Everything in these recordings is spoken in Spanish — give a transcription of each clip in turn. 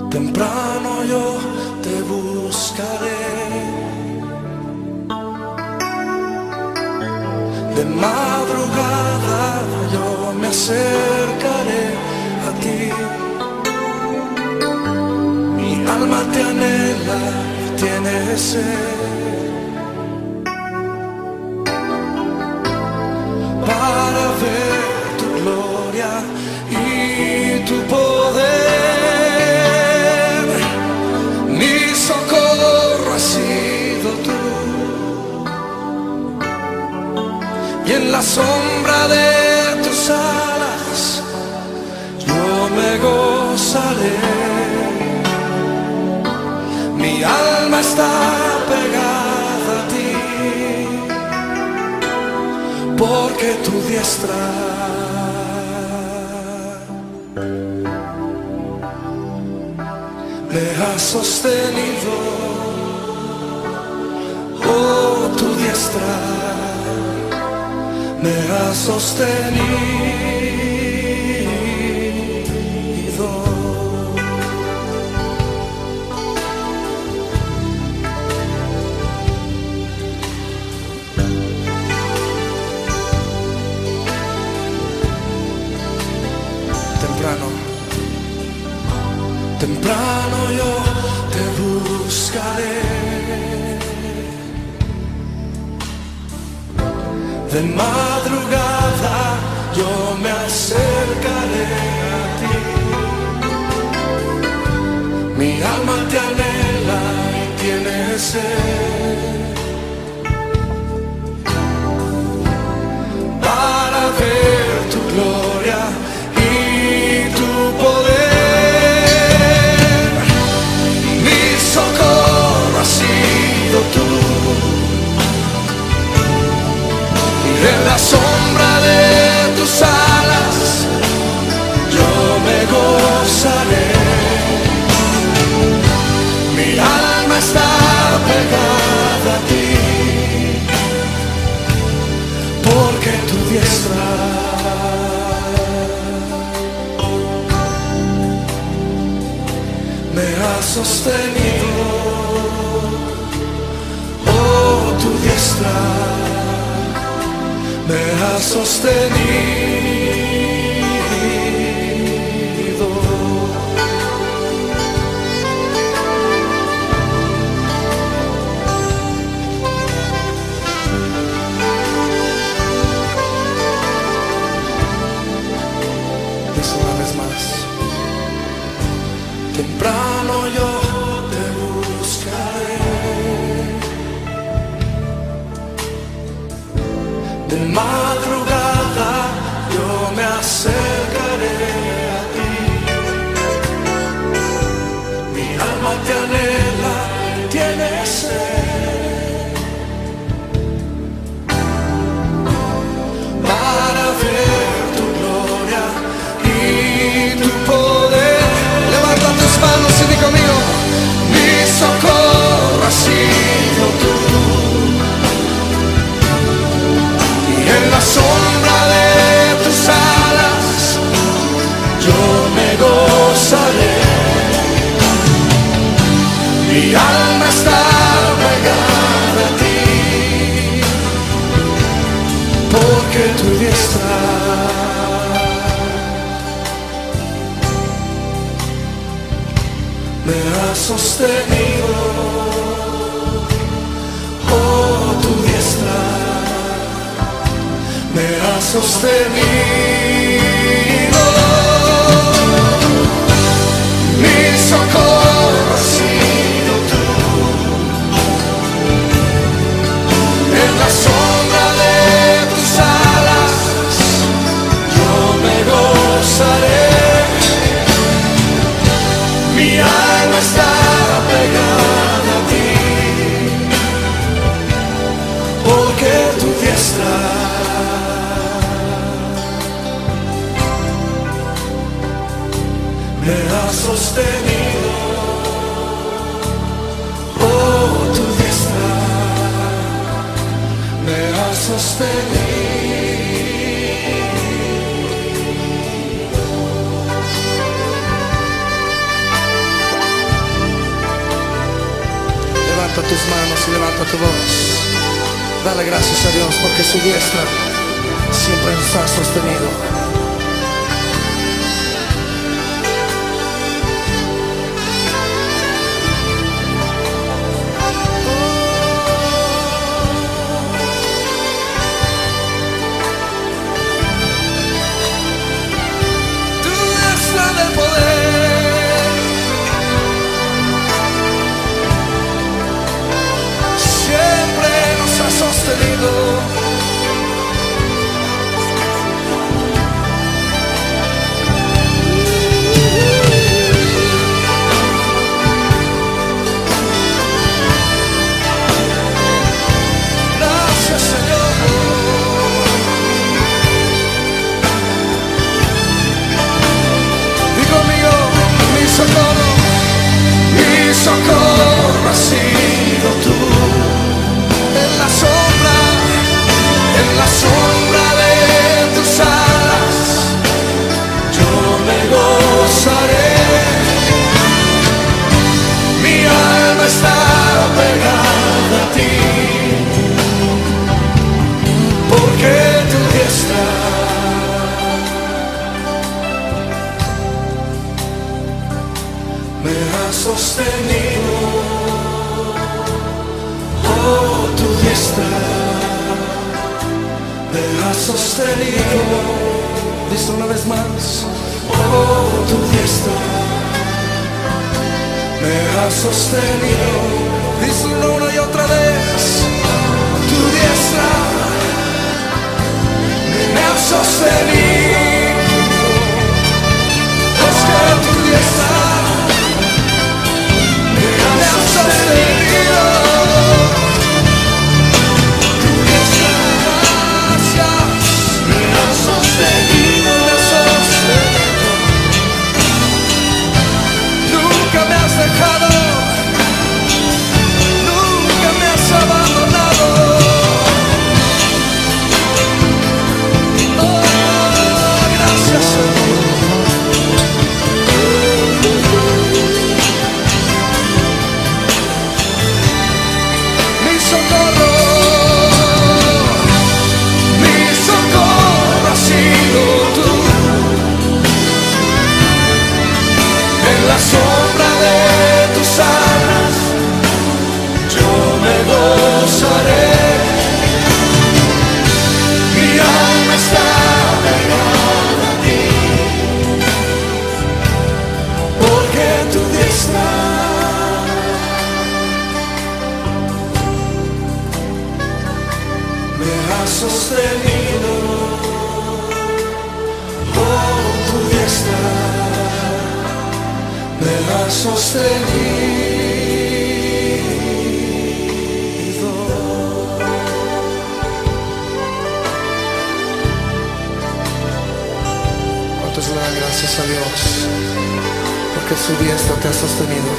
Temprano yo te buscaré, de madrugada yo me acercaré a ti. Mi alma te anhela y tiene sed para ver tu gloria y tu poder. Mi socorro has sido tú, y en la sombra de tus alas yo me gozaré. Mi alma está pegada a ti, porque tu diestra me ha sostenido. Oh, tu diestra me ha sostenido. Temprano yo te buscaré, de madrugada yo me acercaré a ti. Mi alma te anhela y tiene sed para ver tu gloria y tu poder. Tú, y en la sombra de tus alas yo me gozaré. Mi alma está pegada a ti, porque tu diestra me ha sostenido. Tu diestra me ha sostenido. Dice una vez más: temprano yo te buscaré, de madrugada yo me acercaré a ti. Mi alma te anhela, tiene sed para ver tu gloria y tu poder. Levanta tus manos y di conmigo: mi socorro has sido tú, en la sombra de tus alas yo me gozaré. Mi alma está pegada a ti, porque tu diestra me ha sostenido. Oh, tu diestra me ha sostenido. Mi socorro has sido tú, en la sombra de tus alas yo me gozaré. Mi alma está pegada a ti, porque tu diestra me ha sostenido. Oh, tu diestra me ha sostenido. tus manos y levanta tu voz. Dale gracias a Dios porque su diestra siempre nos ha sostenido. Mi socorro has sido tú. En la sombra de tus alas, yo me gozaré. Mi alma está pegada a ti, porque tu diestra me ha sostenido. Oh, tu diestra me ha sostenido. Dice una vez más. Oh, tu diestra me ha sostenido. Dice una y otra vez. Tu diestra me ha sostenido. Es que tu diestra me ha sostenido. Tu diestra, gracias, me ha sostenido, me ha sostenido. Nunca me has dejado, nunca me has abandonado. Oh, gracias, Señor. Mi socorro has sido tú. En la sombra de tus alas, yo me gozaré. Mi alma está pegada a ti, porque tu diestra me ha sostenido. Oh, tu diestra me ha sostenido. ¿Cuántos le dan gracias a Dios porque su diestra te ha sostenido?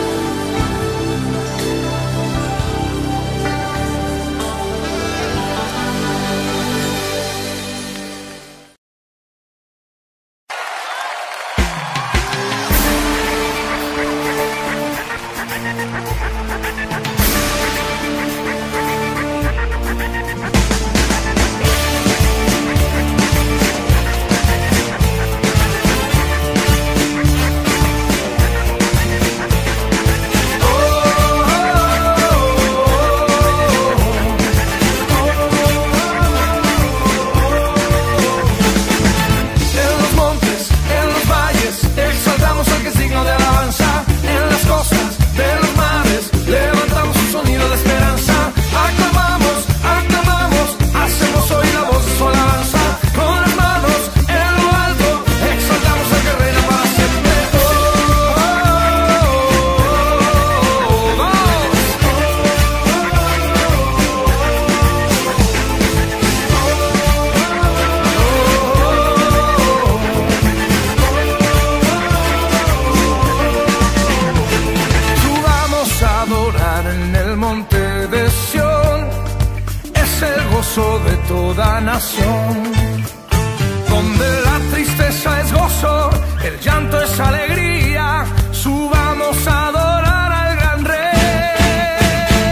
De toda nación, donde la tristeza es gozo, el llanto es alegría, subamos a adorar al gran Rey.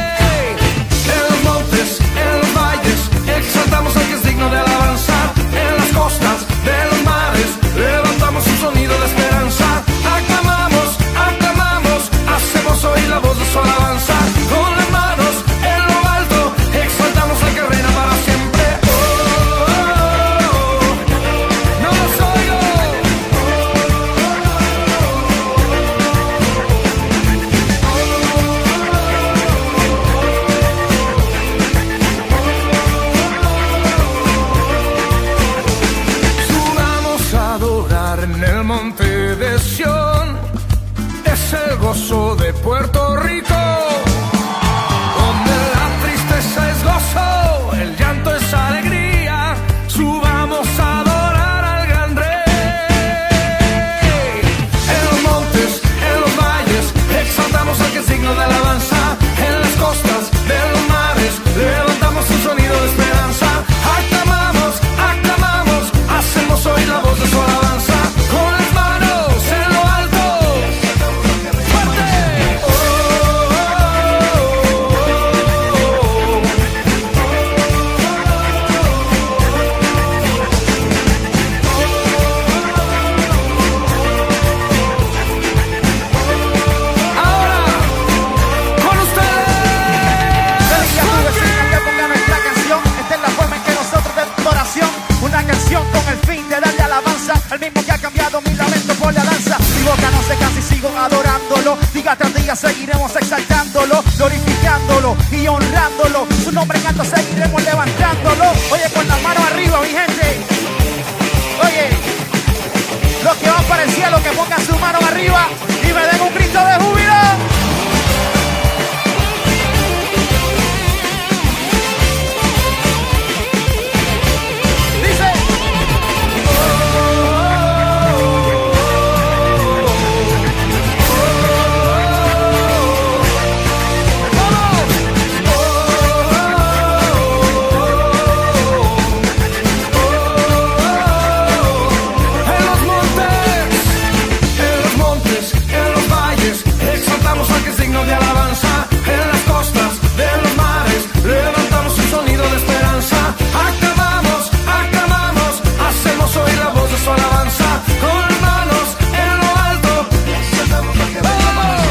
Puerto Rico, donde la tristeza es gozo, el llanto es alegría. Subamos a adorar al gran rey. En los montes, en los valles, exaltamos al que es digno de alabanza. En las costas de los mares, levantamos un sonido de esperanza. Aclamamos, aclamamos, hacemos oír la voz de su alabanza. Con las manos en lo alto, fuerte. Ahora, con ustedes. Decía tu vecina que ponga nuestra canción. Esta es la forma en que nosotros de adoración. Una canción con el fin de darle alabanza al mismo que ha cambiado mi lamento por la danza. Mi boca no se cansa y sigo adorándolo. Día tras día seguiremos exaltándolo, glorificándolo y honrándolo. Su nombre en alto seguiremos levantándolo. Oye, con las manos arriba, mi gente. Oye, los que van para el cielo, que pongan sus manos arriba y me den un grito de júbilo. Dice. En los montes, en los valles, exaltamos al que es digno de alabanza. En las costas de los mares, levantamos un sonido de esperanza. Aclamamos, aclamamos, hacemos oír la voz de su alabanza. Con las manos en lo alto, ¡vamos!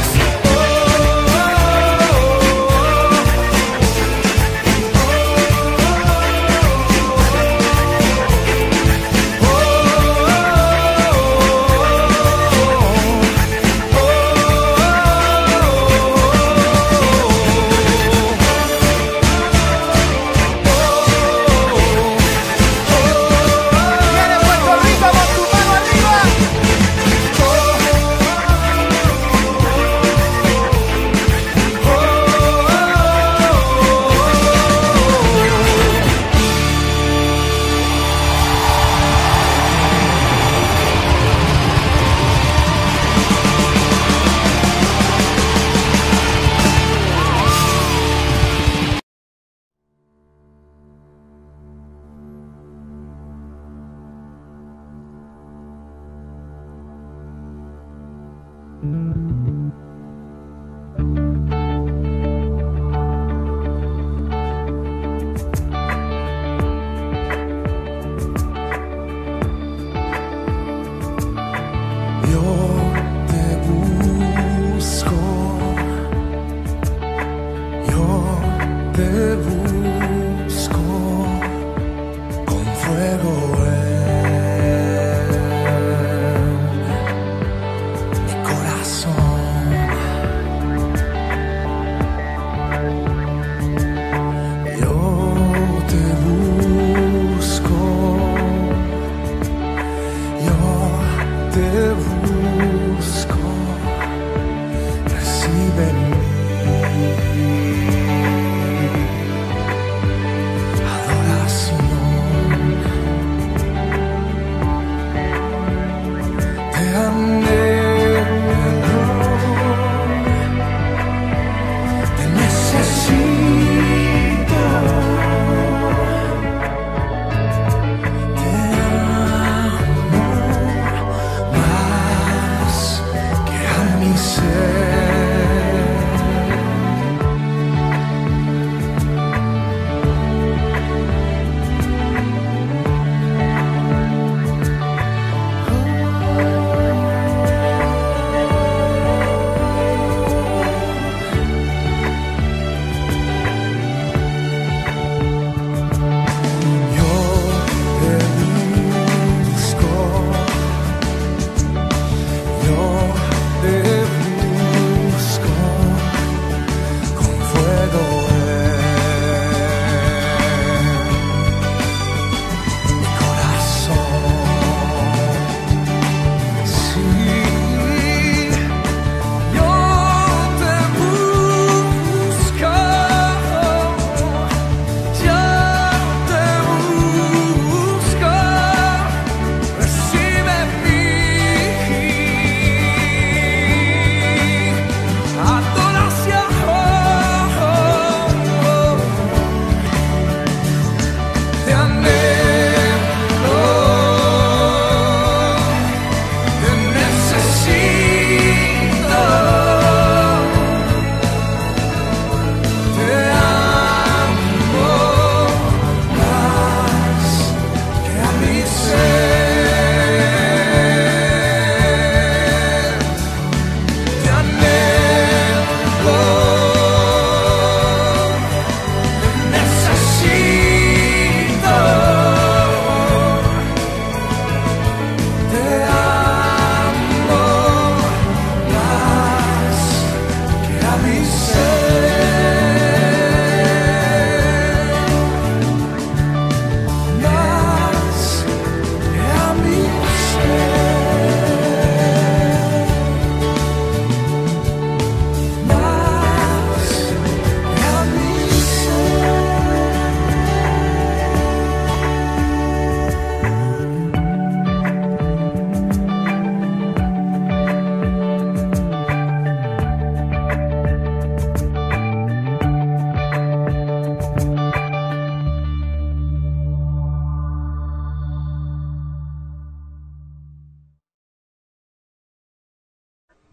Viene Puerto Rico con tu mano arriba. Yo te busco, yo te busco con fuego en mi corazón.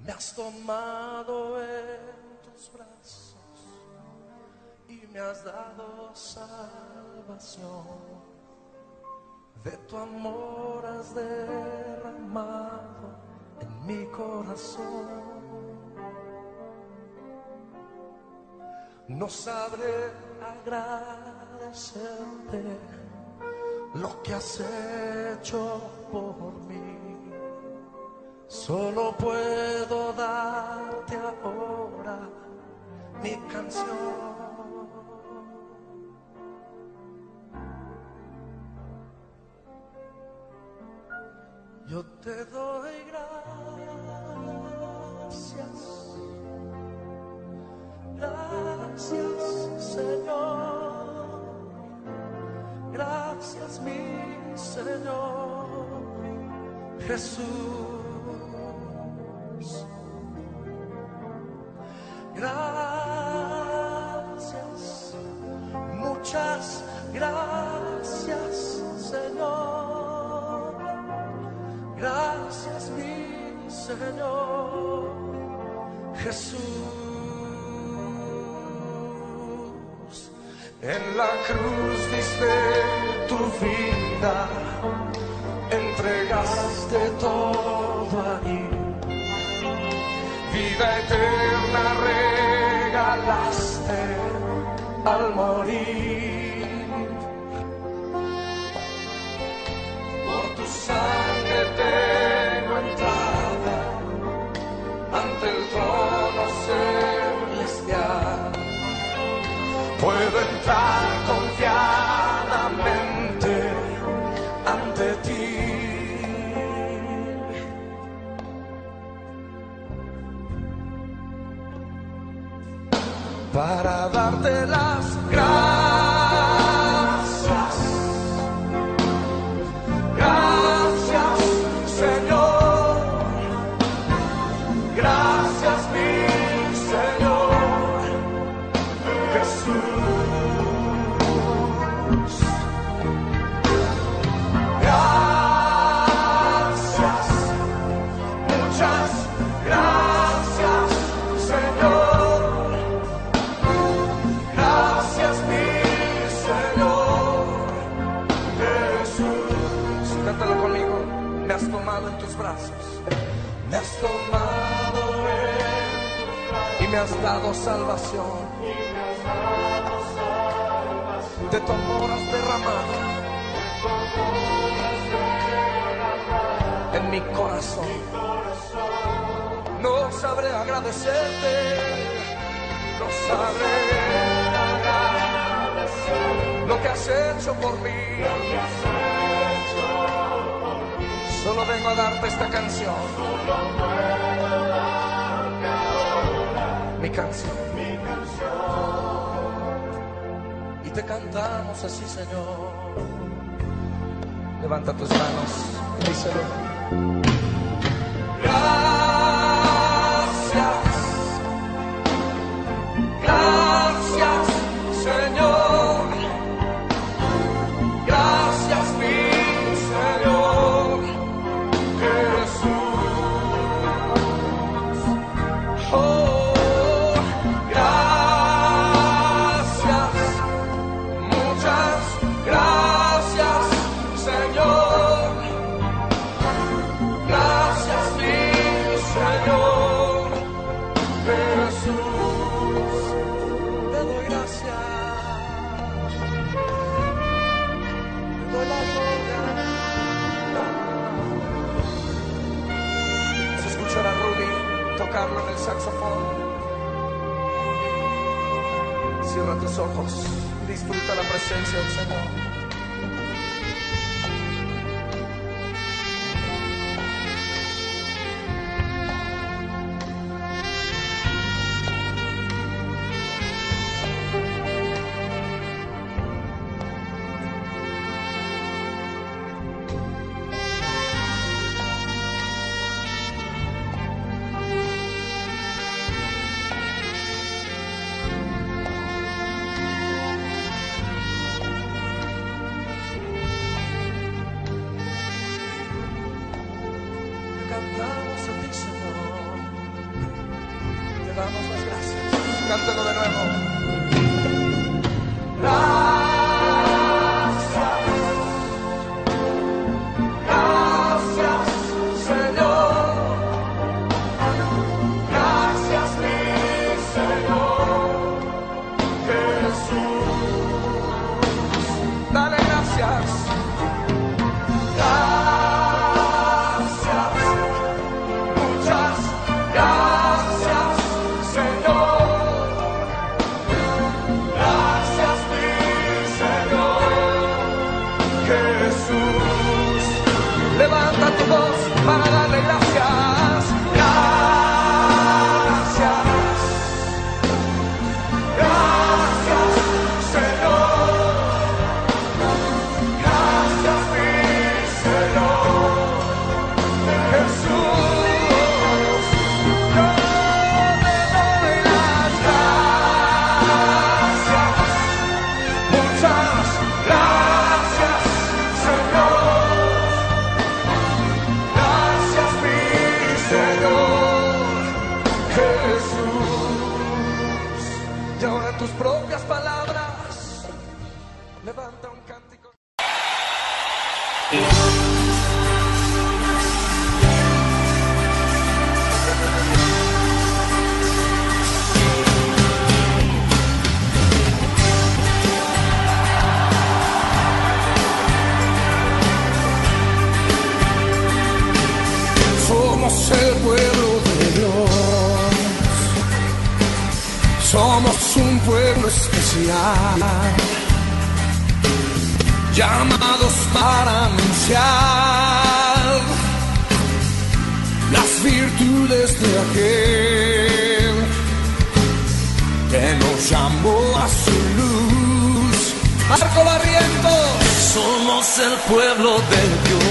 Me has tomado en tus brazos y me has dado salvación. De tu amor has derramado en mi corazón. No sabré agradecerte lo que has hecho por mí. Solo puedo darte ahora mi canción. Yo te doy gracias, gracias Señor, gracias mi Señor Jesús. Gracias, muchas gracias Señor, gracias mi Señor Jesús. En la cruz diste tu vida, entregaste todo ahí. Vida eterna regalaste al morir. Por tu sangre tengo entrada ante el trono celestial. Puedo entrar confiadamente ante ti. Para darte las gracias, gracias Señor, gracias mi Señor Jesús. Gracias, muchas gracias Señor. Me has tomado en tus brazos, me has tomado y me has dado salvación. De tu amor has derramado en mi corazón. No sabré agradecerte, no sabré agradecer lo que has hecho por mí. Solo vengo a darte esta canción. Mi canción. Y te cantamos así, Señor. Levanta tus manos y díselo. Gracias, gracias, Señor. Gracias, mi Señor Jesús. Oh, gracias, muchas gracias, Señor. Gracias, mi Señor Jesús. Te doy gracias, te doy la gloria. Se escuchará a Rudy tocarlo en el saxofón. Cierra tus ojos y disfruta la presencia del Señor. Te damos las gracias. Cántalo de nuevo. Gracias, Señor. Gracias, mi Señor Jesús. Dale gracias. Gracias, muchas gracias, Señor. Gracias, mi Señor Jesús. Levanta tu voz para darle gracias. Gracias, gracias, Señor. Gracias, mi Señor Jesús. Yo te doy las gracias. Muchas gracias, Señor. Gracias, mi Señor Jesús. Y ahora tus propias palabras, levanta un cántico. Somos el pueblo de Dios. Somos un pueblo especial, llamados para anunciar las virtudes de aquel que nos llamó a su luz. Marco Barrientos. Somos el pueblo de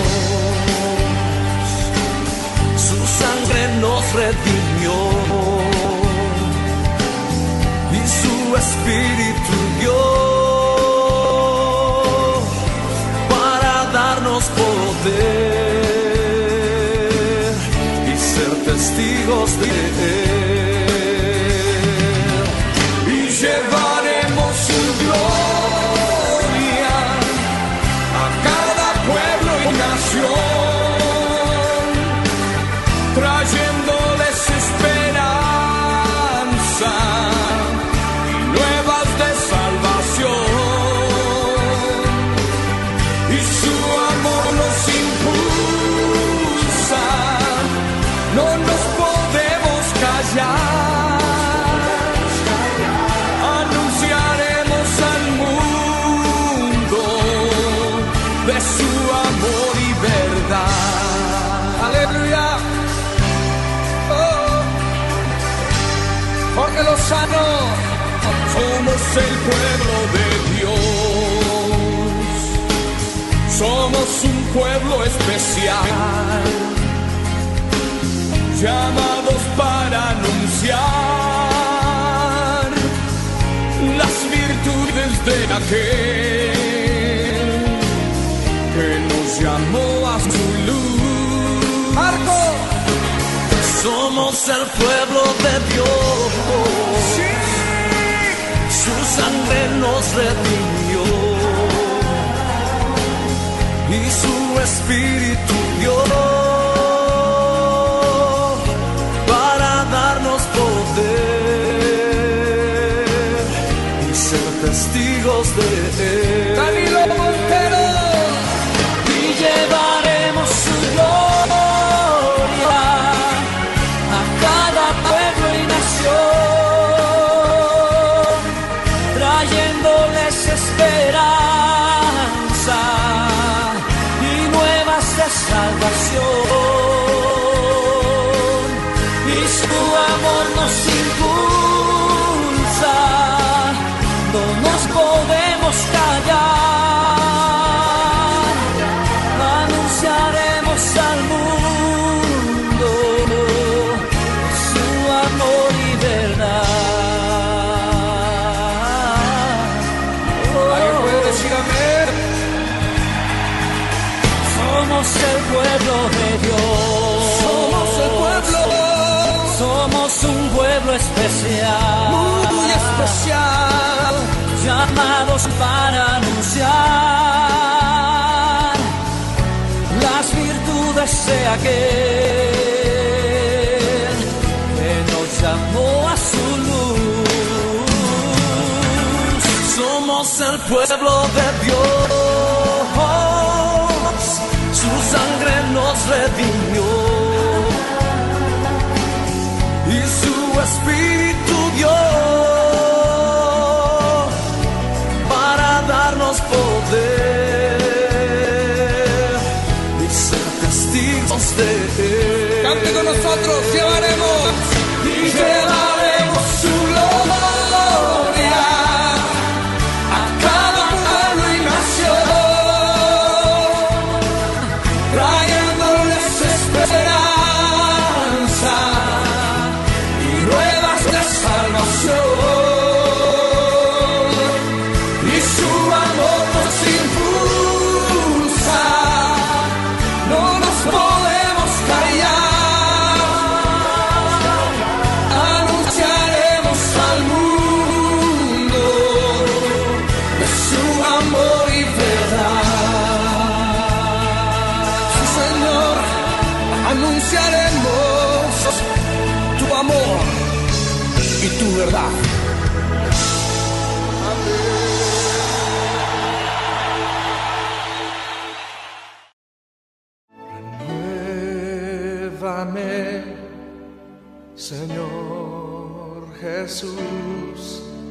Dios, su sangre nos redimió y su espíritu dio para darnos poder y ser testigos de él. Y llevaremos su gloria a cada pueblo y nación, trayéndoles esperanza y nuevas de salvación. Y su amor nos impulsa, no nos podemos callar. Anunciaremos al mundo de su amor y verdad. Aleluya. Oh, porque los sanos somos el pueblo de Dios. Somos un pueblo especial, llamados para anunciar las virtudes de aquel que nos llamó a su luz. Marco. Somos el pueblo de Dios, sí. Su sangre nos redimió y su espíritu dio para darnos poder y ser testigos de él. Danilo Montero. Y llevaremos su gloria a cada pueblo y nación, trayéndoles esperanza y nuevas de salvación. Y su amor nos impulsa, no nos podemos callar. Anunciaremos al mundo su amor y verdad. ¿Alguien puede decir amén? Somos el pueblo de Dios. Somos el pueblo. Somos un pueblo pueblo especial, muy especial, llamados para anunciar las virtudes de aquel que nos llamó a su luz. Somos el pueblo de Dios, su sangre nos redimió y su espíritu dio para darnos poder y ser testigos de él. Cante con nosotros, llevaremos su gloria a cada pueblo y nación, trayéndoles esperanza y nuevas de salvación, y su amor nos impulsa, no nos podemos callar, anunciaremos al mundo de su amor y verdad. Sí, Señor, anunciaremos tu amor y tu verdad. Renuévame, Señor Jesús,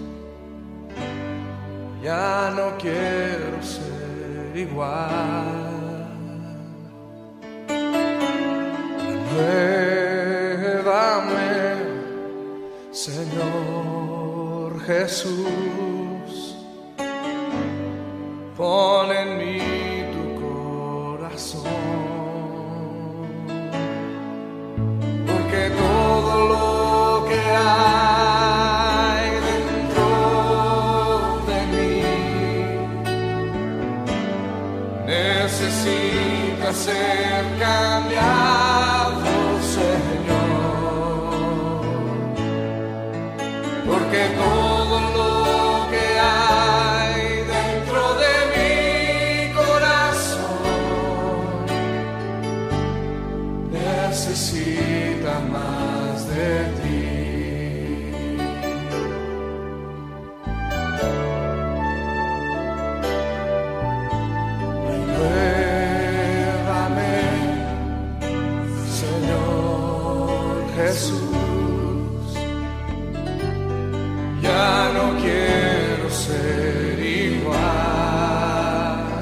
ya no quiero ser igual. Renuévame, Señor Jesús, pon en mí tu corazón, porque todo lo que hay dentro de mí necesita ser cambiado, Señor, porque todo lo que hay dentro de mi corazón necesita más de ti. Renuévame, Señor Jesús, ya no quiero ser igual.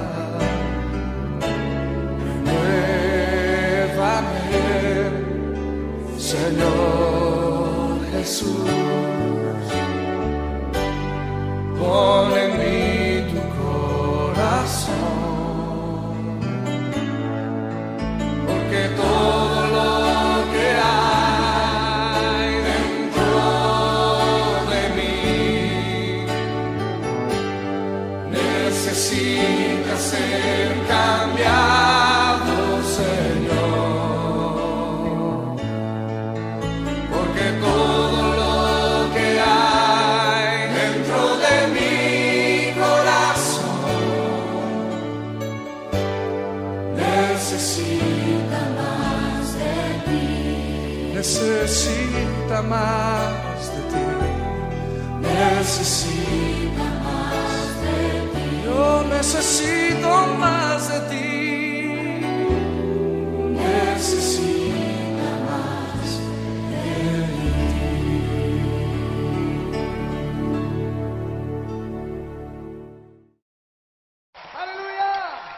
Renuévame, Señor Jesús, pon en mí tu corazón, porque todo lo que hay dentro de mí necesita ser cambiado, Señor, porque todo lo que hay dentro de mi corazón necesita más de ti, necesita más de ti, necesita más de ti, yo necesito más de ti, necesita más de ti. ¡Aleluya!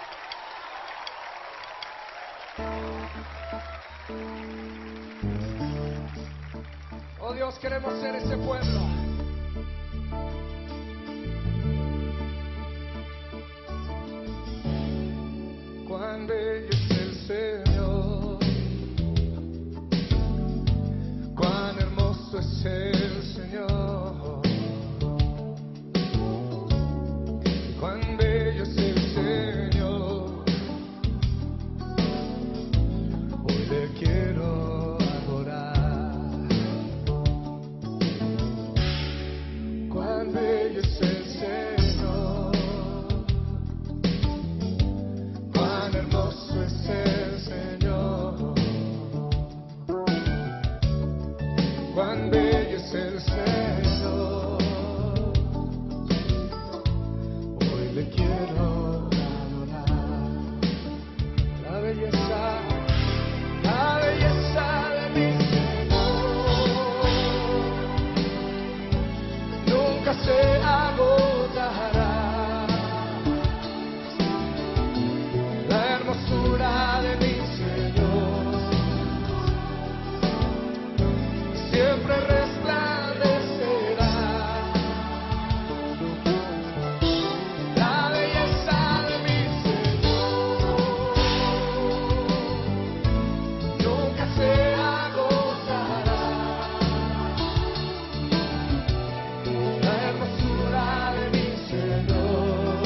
Oh Dios, queremos ser ese pueblo. Cuán bello es el Señor, cuán hermoso es el Señor, cuán bello es el Señor. Hoy le quiero adorar. cuán bello es el Señor. Hoy le quiero adorar. La belleza de mi Señor nunca se agotará. La hermosura de mi Señor siempre resplandecerá. La belleza de mi Señor nunca se agotará. La hermosura de mi Señor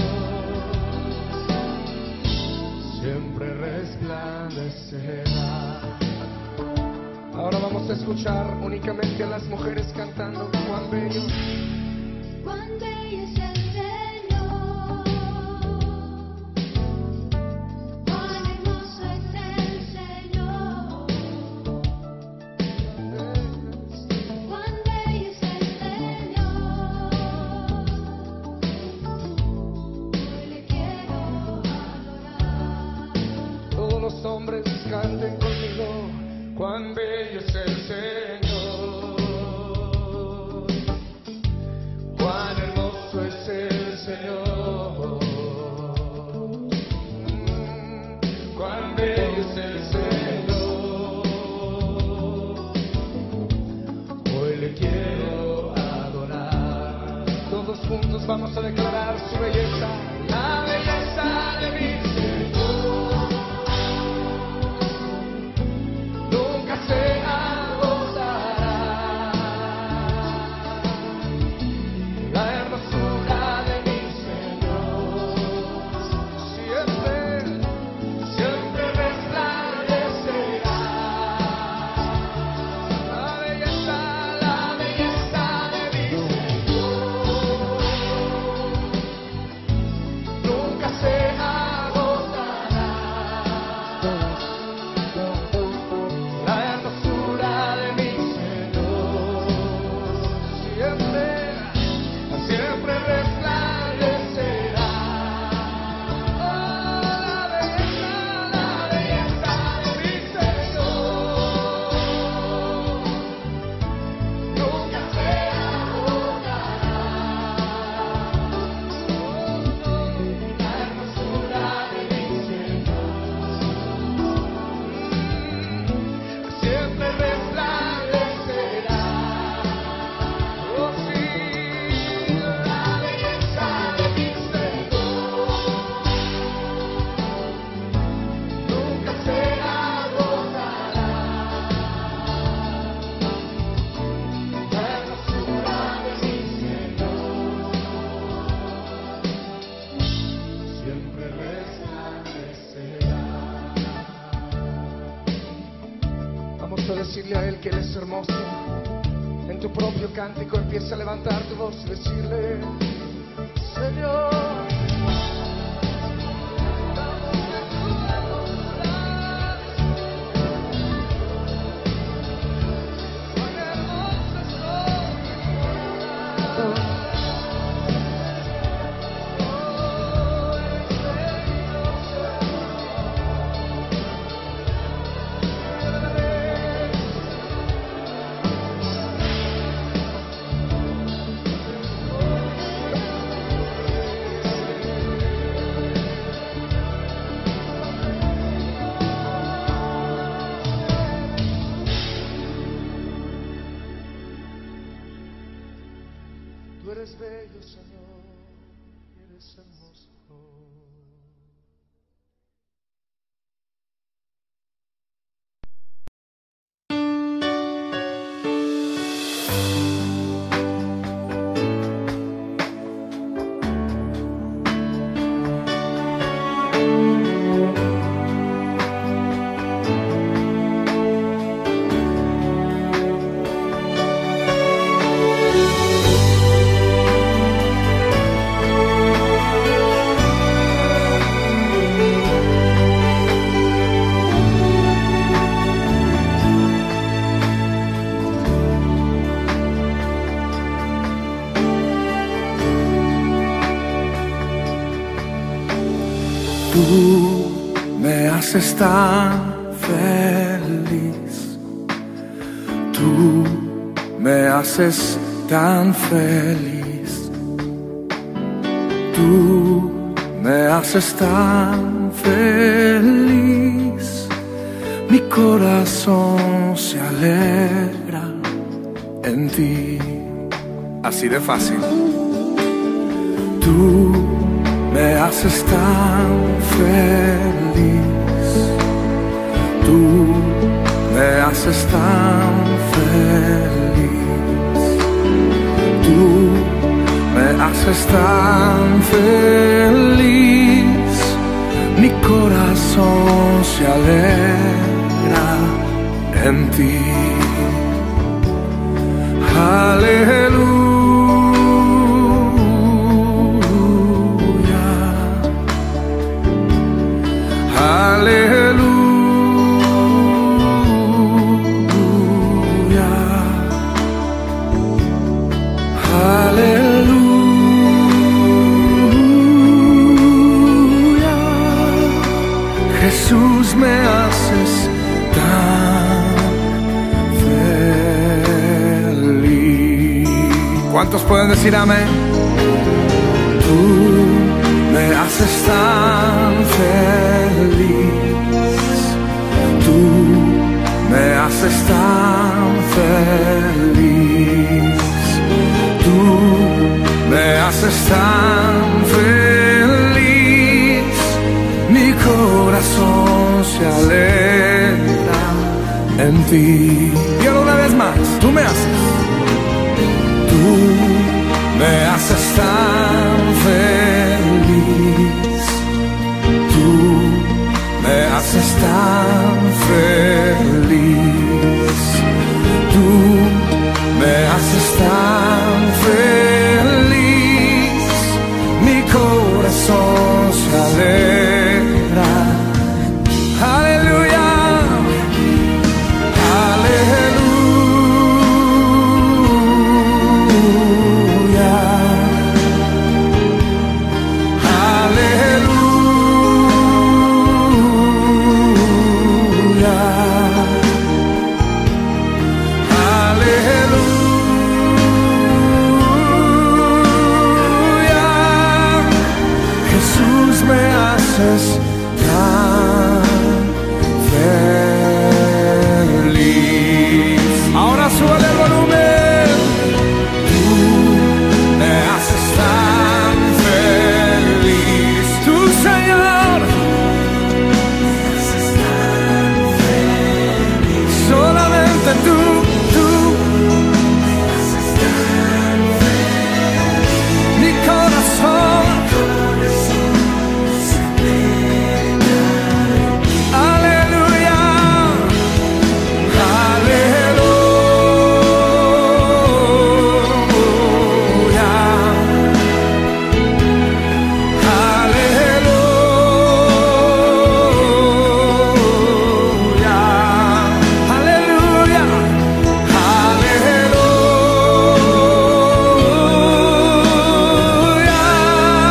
siempre resplandecerá. Ahora vamos a escuchar únicamente a las mujeres cantando cuán bello. Cuán bello es el Señor, cuán hermoso es el Señor, cuán bello es el Señor. Hoy le quiero adorar. Todos los hombres canten conmigo. Cuán bello es el Señor, cuán hermoso es el Señor, cuán bello es el Señor. Hoy le quiero adorar. Todos juntos vamos a declarar su belleza, la belleza de mi Señor. Nunca se agotará. La hermosura de mi Señor siempre, siempre resplandecerá. La belleza de mi Señor nunca se agotará. La hermosura de mi Señor siempre, siempre resplandecerá. Oh, la belleza de mi Señor nunca se agotará. La hermosura de mi Señor siempre resplandecerá. Oh sí, la belleza de mi Señor nunca se agotará. La hermosura de mi Señor siempre resplandecerá. Vamos a decirle a Él que Él es hermoso. En tu propio cántico empieza a levantar tu voz y decirle: Señor, damos de tu hermosura. Cuán hermoso es tu oh, eres bello, tú eres bello, Señor, eres hermoso. Tú me haces tan feliz. Tú me haces tan feliz. Tú me haces tan feliz. Mi corazón se alegra en ti. Así de fácil. Tú me haces tan feliz. Tú me haces tan feliz. Tú me haces tan feliz. Mi corazón se alegra en ti. Aleluya. Aleluya. Aleluya. Jesús, me haces tan feliz. ¿Cuántos pueden decir amén? Tú me haces tan feliz. Tú me haces tan feliz. Tú me haces tan feliz. Mi corazón se alegra en ti. Y ahora una vez más, tú me haces. Tú me haces tan feliz. Tú me haces tan feliz. Tú me haces tan feliz. Mi corazón se alegra. Aleluya. Aleluya. Aleluya. Aleluya. Jesús, me haces tan feliz. Ahora súbele el volumen. Tú me haces tan feliz. Tú, Señor, me haces tan feliz. Solamente tú me haces tan feliz. Mi corazón se alegra. Aleluya. Aleluya.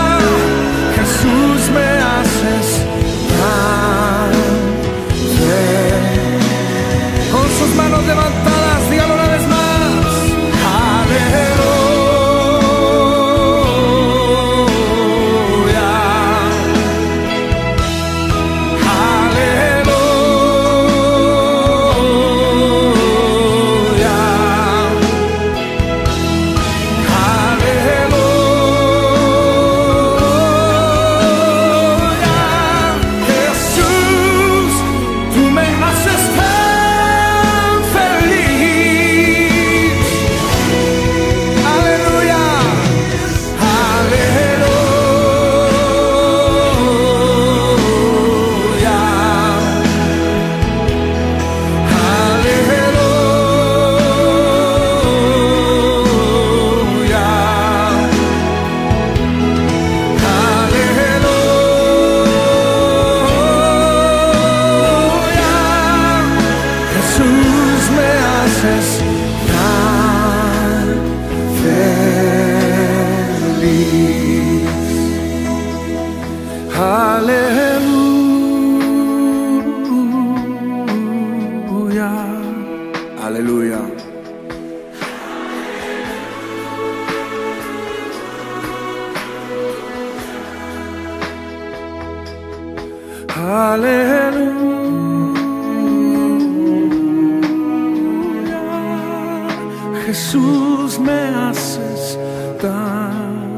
Aleluya, Jesús, me haces tan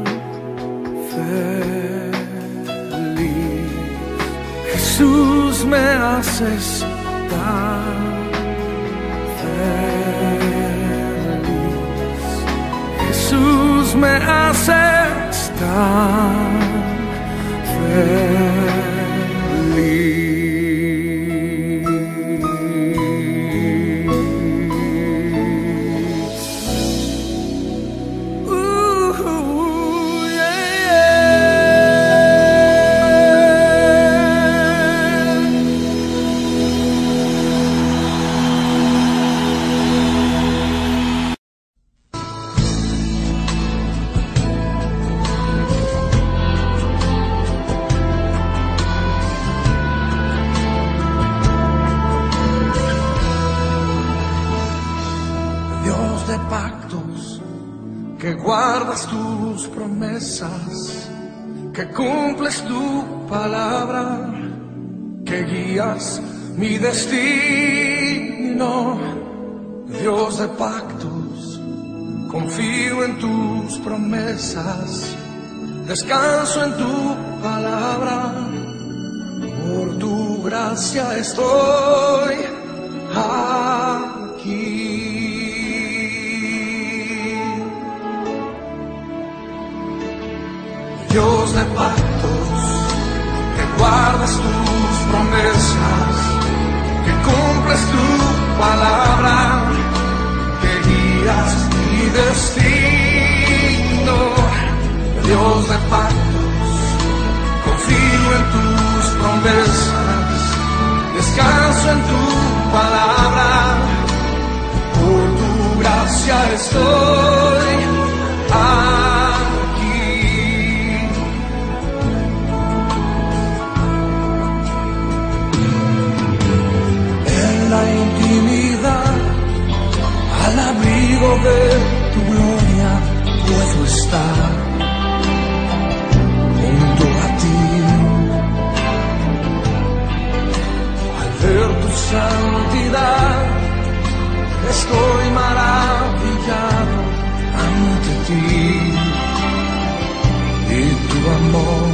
feliz. Jesús, me haces tan feliz. Jesús, me haces tan feliz. Que guardas tus promesas, que cumples tu palabra, que guías mi destino. Dios de pactos, confío en tus promesas, descanso en tu palabra. Por tu gracia estoy aquí. Dios de pactos, que guardas tus promesas, que cumples tu palabra, que guías mi destino. Dios de pactos, confío en tus promesas, descanso en tu palabra. Por tu gracia estoy aquí. La intimidad, al abrigo de tu gloria puedo estar junto a ti. Al ver tu santidad estoy maravillado ante ti y tu amor.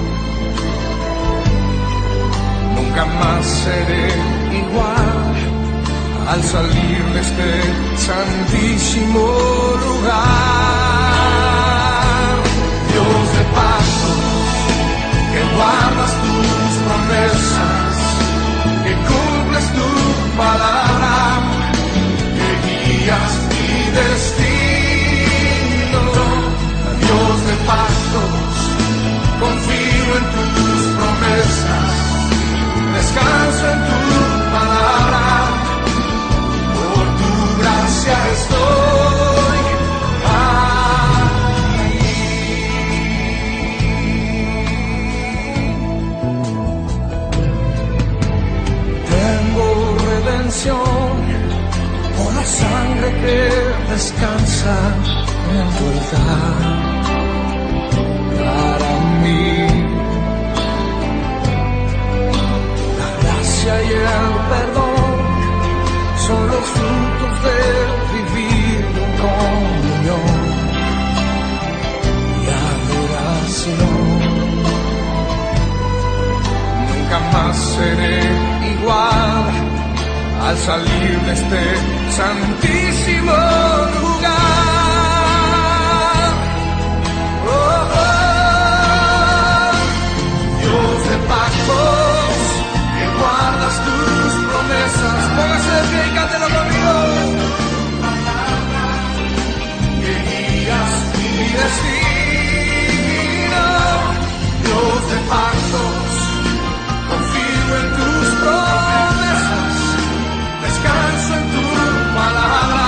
Nunca más seré igual al salir de este santísimo lugar. Dios de pactos, que guardas tus promesas, que cumples tu palabra, que guías mi destino. Dios de pactos, confío en tus promesas, descanso en tu palabra. Por tu gracia estoy aquí. Tengo redención por la sangre que descansa en tu altar. Para mí y el perdón son los frutos de vivir en comunión y adoración. Nunca más seré igual al salir de este santísimo lugar. Oh, oh. Dios de pactos, guardas tus promesas, póngase de pie y cántelo conmigo. Que guías mi destino. Dios de pactos, confío en tus promesas, descanso en tu palabra.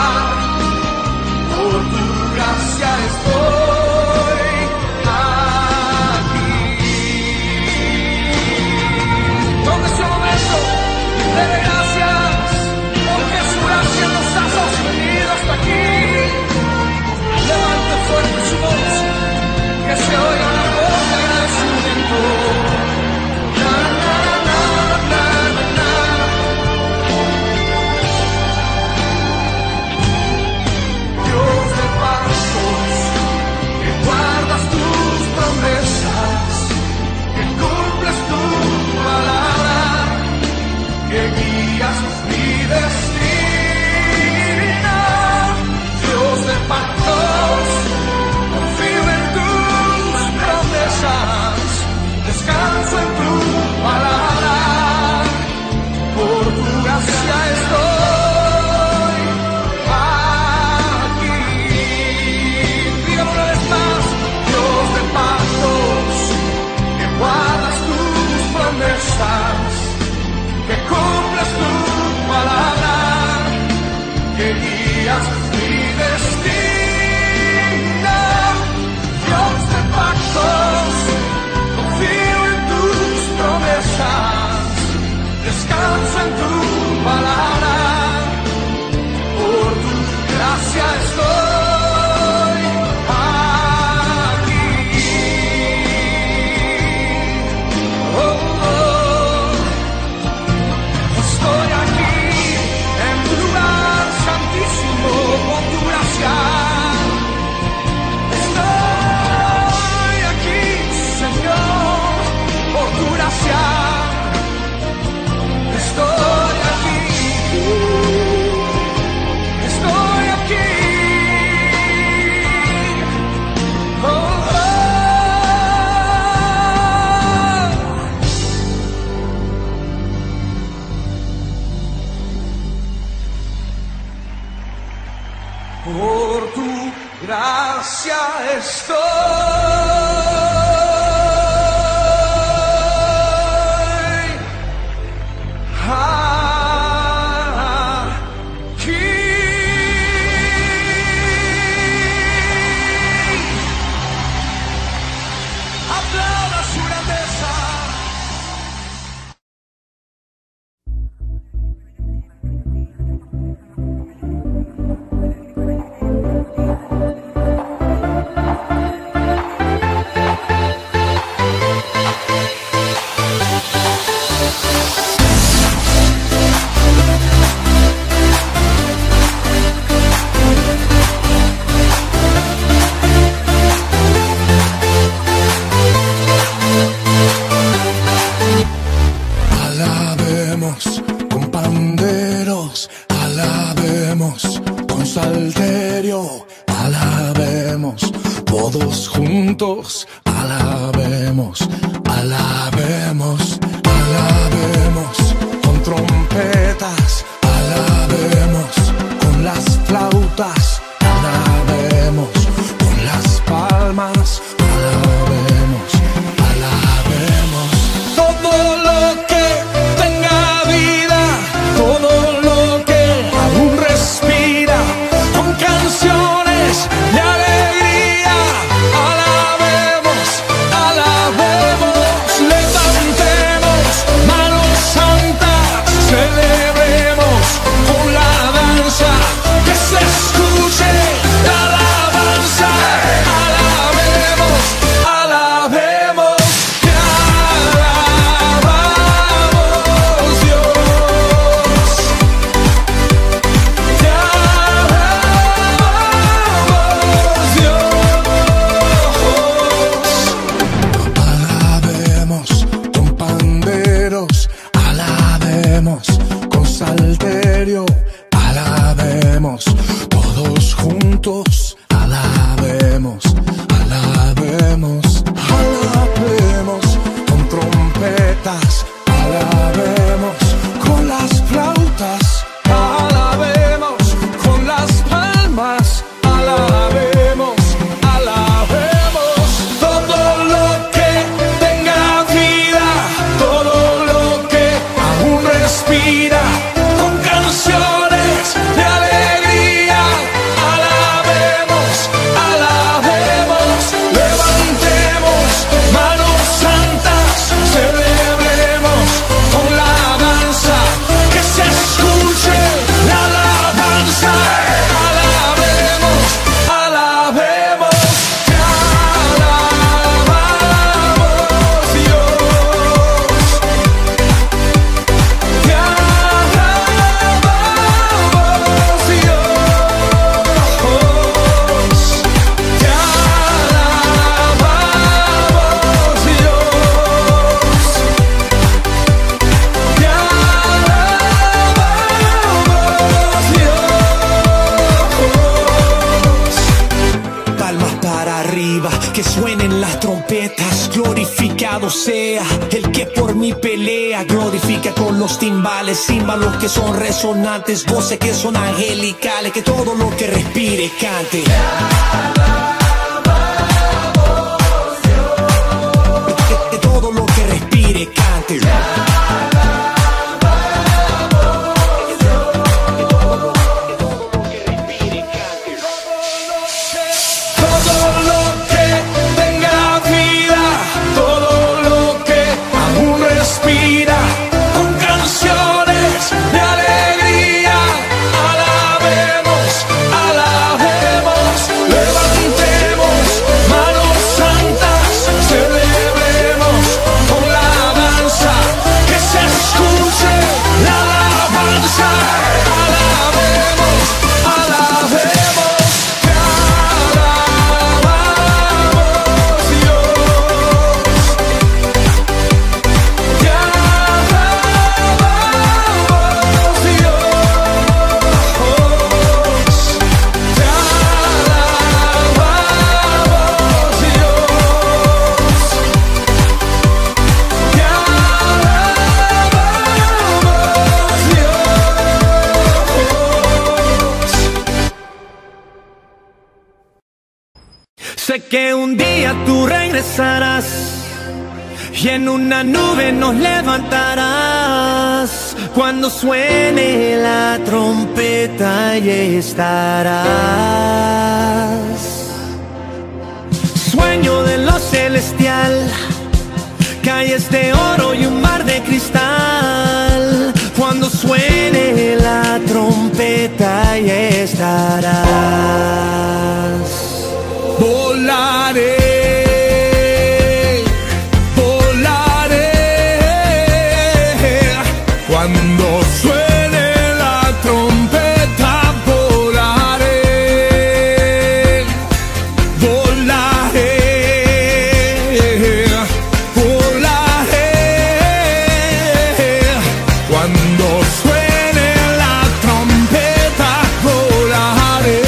por tu gracia estoy. Aquí. Aplauda su grandeza. Alabemos con panderos, alabemos con salterio, alabemos todos juntos, alabemos, alabemos, alabemos con trompetas, alabemos con las flautas, alabemos con las palmas, alabemos, alabemos. Todo lo que tenga vida, todo lo que aún respira, con canciones de alegría, alabemos, alabemos, levantemos manos santas, celebremos con la danza, que se escuche la alabanza, alabemos, alabemos, te alabamos Dios, te alabamos Dios. Alabemos con panderos, alabemos con salterio, alabemos todos juntos, alabemos, alabemos, alabemos con trompetas, alabemos con las flautas, alabemos con las palmas, alabemos, alabemos todo lo que tenga vida, todo lo que aún respira, con canciones de alegría, alabemos, alabemos, levantemos manos santas, celebremos con la danza, que se escuche la alabanza, alabemos, alabemos, te alabamos Dios, te alabamos Dios, te alabamos Dios. Palmas para arriba, que suenen las trompetas, glorificado sea el que por mí pelea, glorifica con los timbales, címbalos que son resonantes, voces que son angelicales, que todo lo que respire cante. Que todo lo que respire cante. Todo lo que tenga vida, todo lo que aún respira, con canciones de alegría, alabemos, alabemos, Sé que un día tú regresarás y en una nube nos levantarás. Cuando suene la trompeta y estarás. Sueño de lo celestial, calles de oro y un mar de cristal. Cuando suene la trompeta y estarás. Volaré, volaré, cuando suene la trompeta volaré, volaré, volaré, cuando suene la trompeta volaré.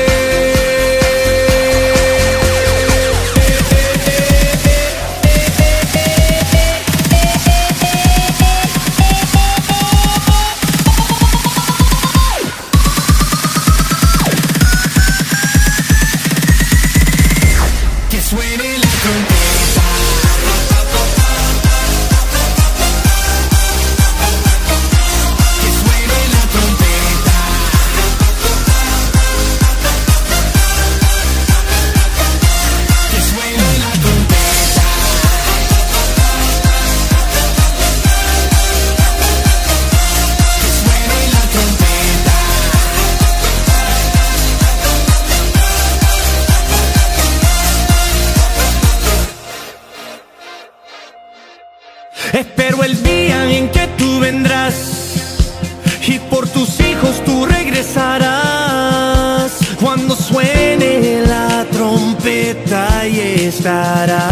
Que suene la trompeta. Que suene la trompeta. Que suene la trompeta. Que suene la trompeta. Espero el día en que tú vendrás y por tus hijos tú regresarás. Cuando suene la trompeta y estarás.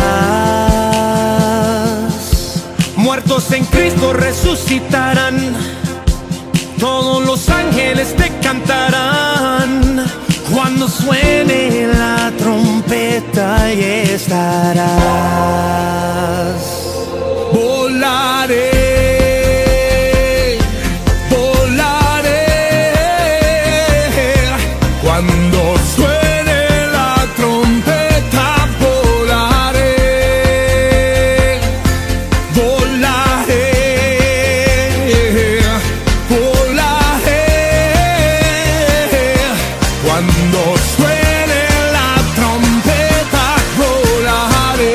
Muertos en Cristo resucitarán, todos los ángeles te cantarán. Cuando suene la trompeta y estarás. Volaré, volaré, cuando suene la trompeta volaré, volaré, volaré, cuando suene la trompeta volaré.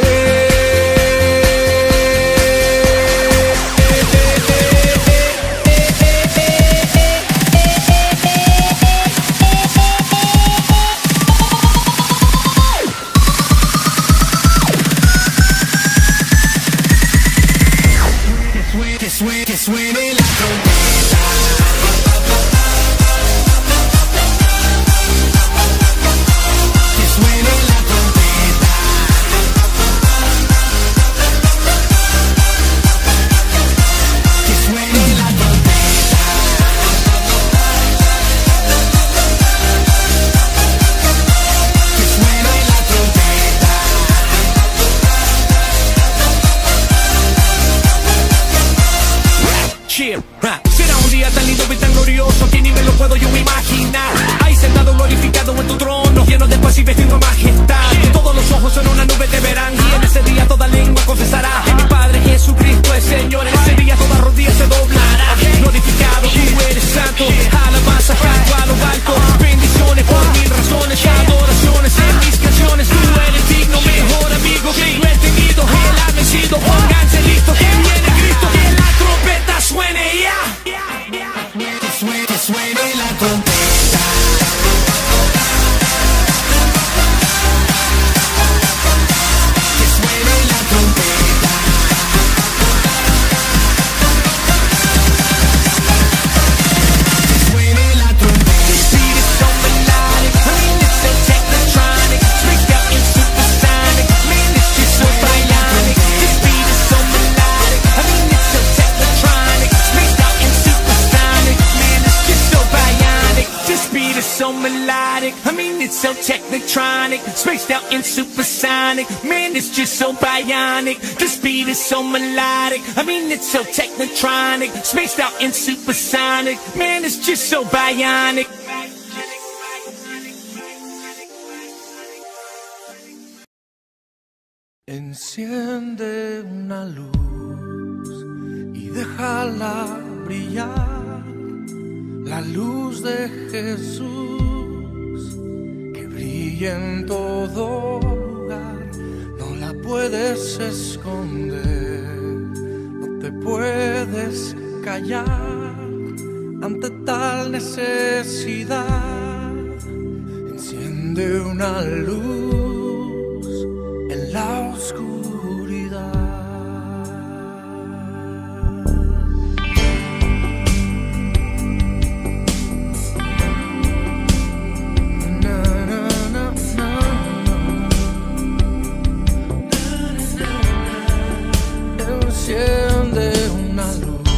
Que suene la trompeta. Que suene la trompeta. Que suene la trompeta. Que suene la trompeta. Cheer, será un día tan lindo y tan glorioso que ni me lo puedo yo imaginar. Ahí sentado glorificado en tu trono, lleno de paz y vestido majestad. Todos los ojos en una nube te verán y en ese día toda lengua confesará que mi Padre Jesucristo es Señor. En ese día toda rodilla se doblará. Glorificado tú eres santo, alabanza canto a lo alto. Bendiciones por mil razones y adoraciones en mis canciones. Tú eres digno, mejor amigo que yo he tenido. Él ha vencido, pónganse listo que viene Cristo. Que la trompeta suene ya. Que suene la trompeta. Que suene la trompeta. Que suene la trompeta. This beat is so melodic, I mean it's so technotronic, spaced out and supersonic, man it's just so bionic. This beat is so melodic, I mean it's so technotronic, spaced out and supersonic, man it's just so bionic. This beat is so melodic, I mean it's so technotronic, spaced out and supersonic, man it's just so bionic. This beat is so melodic, I mean it's so technotronic, spaced out and supersonic, man it's just so bionic. Enciende una luz y déjala brillar, la luz de Jesús que brilla en todo lugar. No la puedes esconder, no te puedes callar ante tal necesidad. Enciende una luz en la oscuridad. Na, na, na, na. Enciende una luz,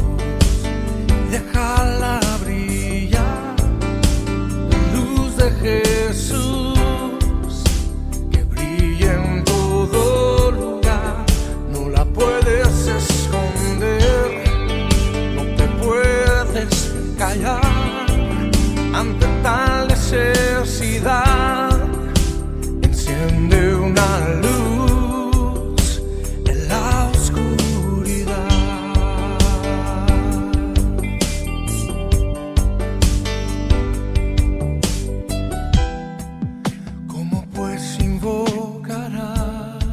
déjala brillar, la luz de Jesús que brilla en todo lugar. No la puedes esconder, no te puedes callar ante tal necesidad. Enciende una luz en la oscuridad. ¿Cómo pues invocarán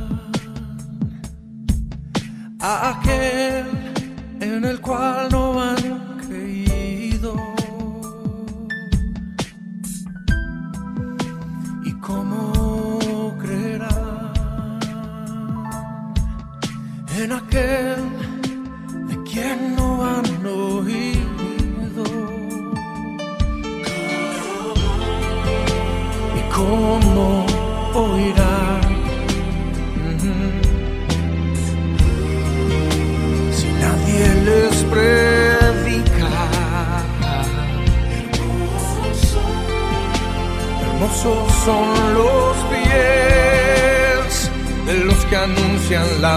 a aquel en el cual no han creído? ¿Y cómo creerán en aquel de quien no han oído? ¿Y cómo oirán si nadie les predica? Hermosos son los pies de los que anuncian la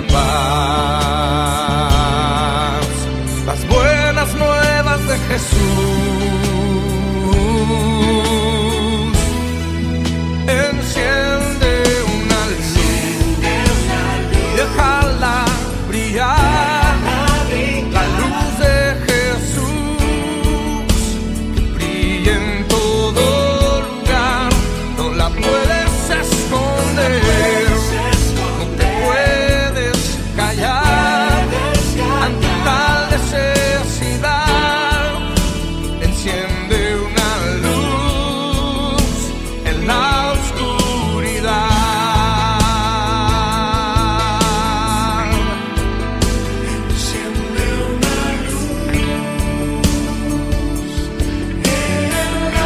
paz, las buenas nuevas de Jesús. Enciende una luz y déjala brillar, la luz de Jesús que brilla en todo lugar. No la puedes esconder, no te puedes callar ante tal necesidad. Enciende una luz en la oscuridad. Enciende una luz en la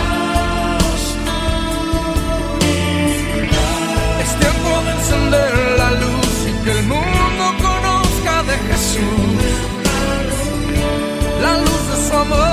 oscuridad. Es tiempo de encender la luz y que el mundo conozca de Jesús, la luz de su amor.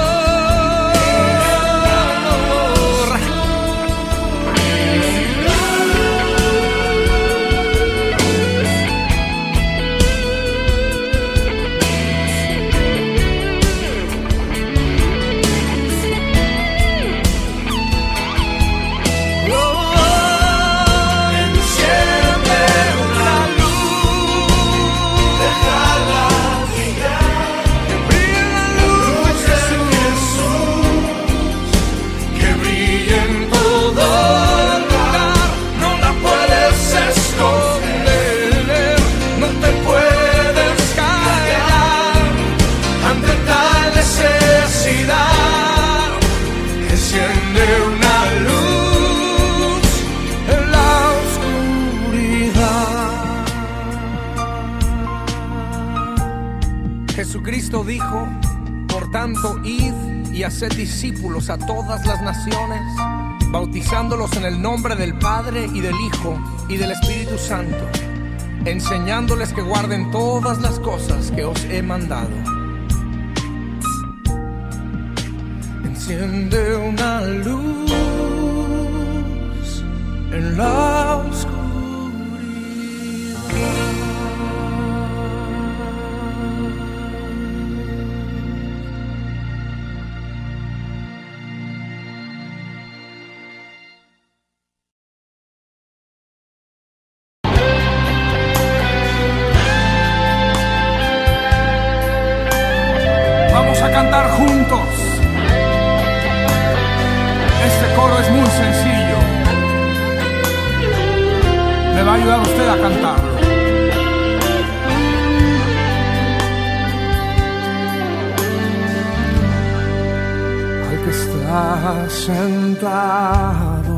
Enciende una luz, déjala brillar, que brille la luz de Jesús, que brille en todo lugar. No la puedes esconder, no te puedes callar ante tal necesidad. Enciende una luz en la oscuridad. Jesucristo dijo: por tanto, id y haced discípulos a todas las naciones, bautizándolos en el nombre del Padre y del Hijo y del Espíritu Santo, enseñándoles que guarden todas las cosas que os he mandado. Enciende una luz en la oscuridad. va a ayudar usted a cantarlo. Al que está sentado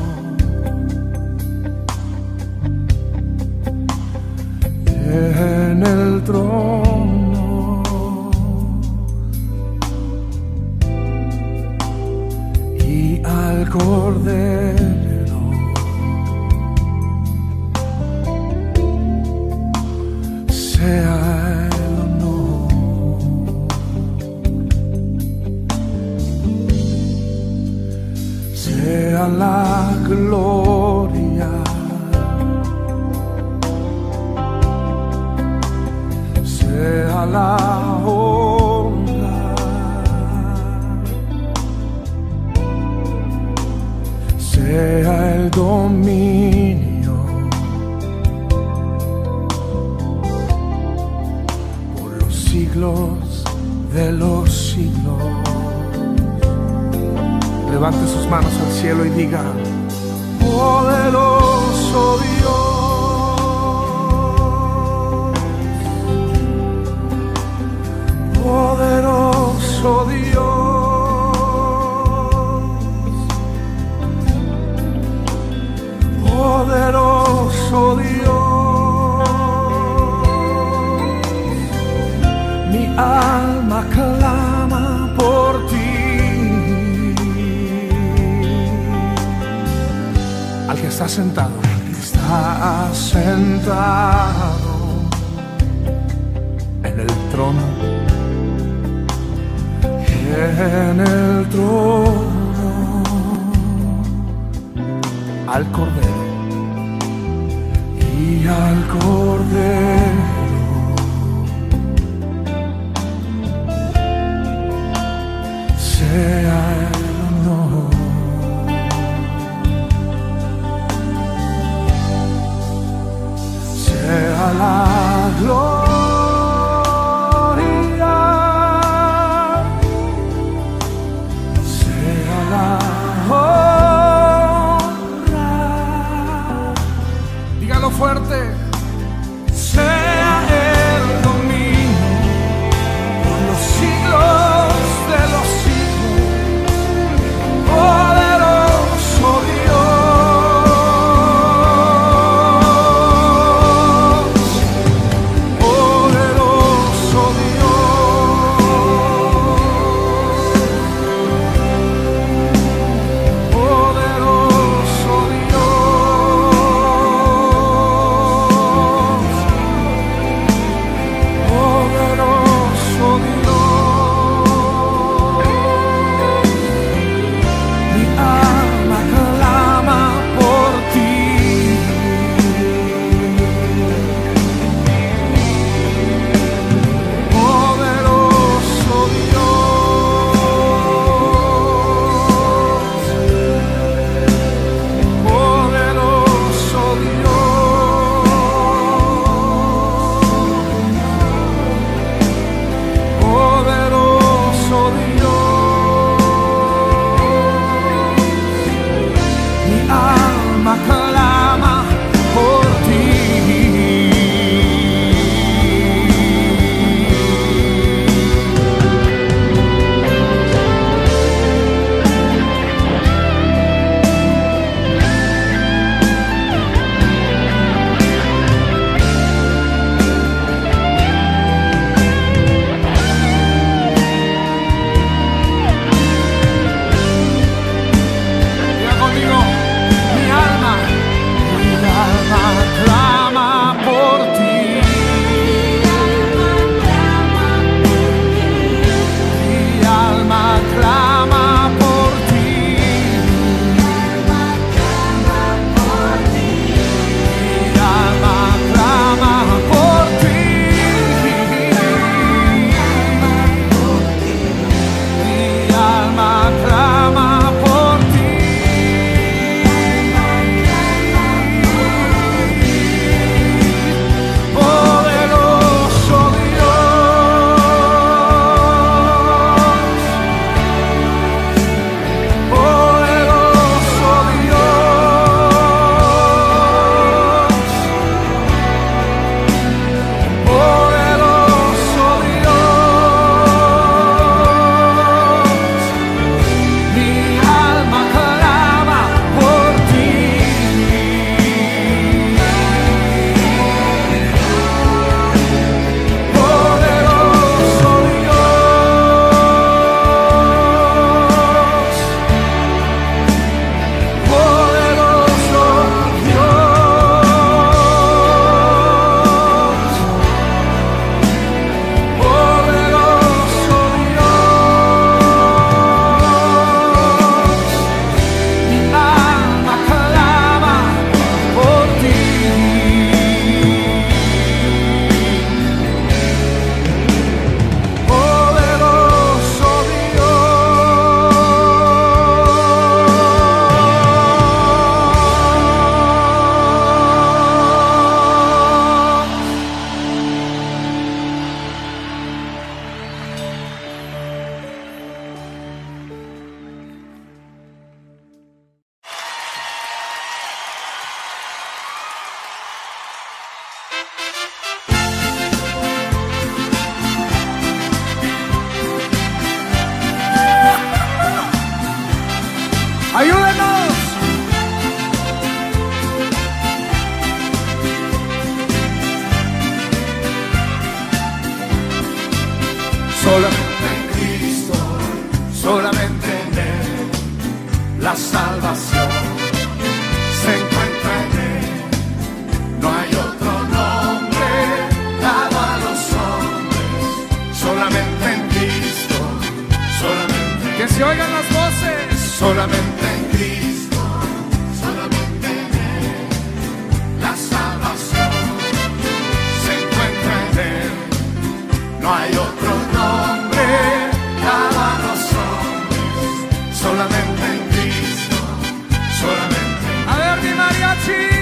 en el trono y al Cordero, sea el honor, sea la gloria, sea la honra, sea el dominio por los siglos de los siglos. Levante sus manos al cielo y diga: poderoso Dios, poderoso Dios, poderoso Dios. Mi alma clama por ti. Al que está sentado, en el trono, en el trono, al Cordero y al Cordero, sea el honor, sea la gloria, sea la honra. Dígalo fuerte. Sea el dominio por los siglos de los siglos. Poderoso Dios, poderoso Dios, poderoso Dios. solamente en Cristo, solamente en Él, la salvación se encuentra en Él. No hay otro nombre dado a los hombres, solamente en Cristo, solamente. Que se oigan las voces. Solamente en Cristo, solamente en Él, la salvación se encuentra en Él. No hay otro nombre dado a los hombres, solamente en Cristo, solamente. A ver, mi mariachi.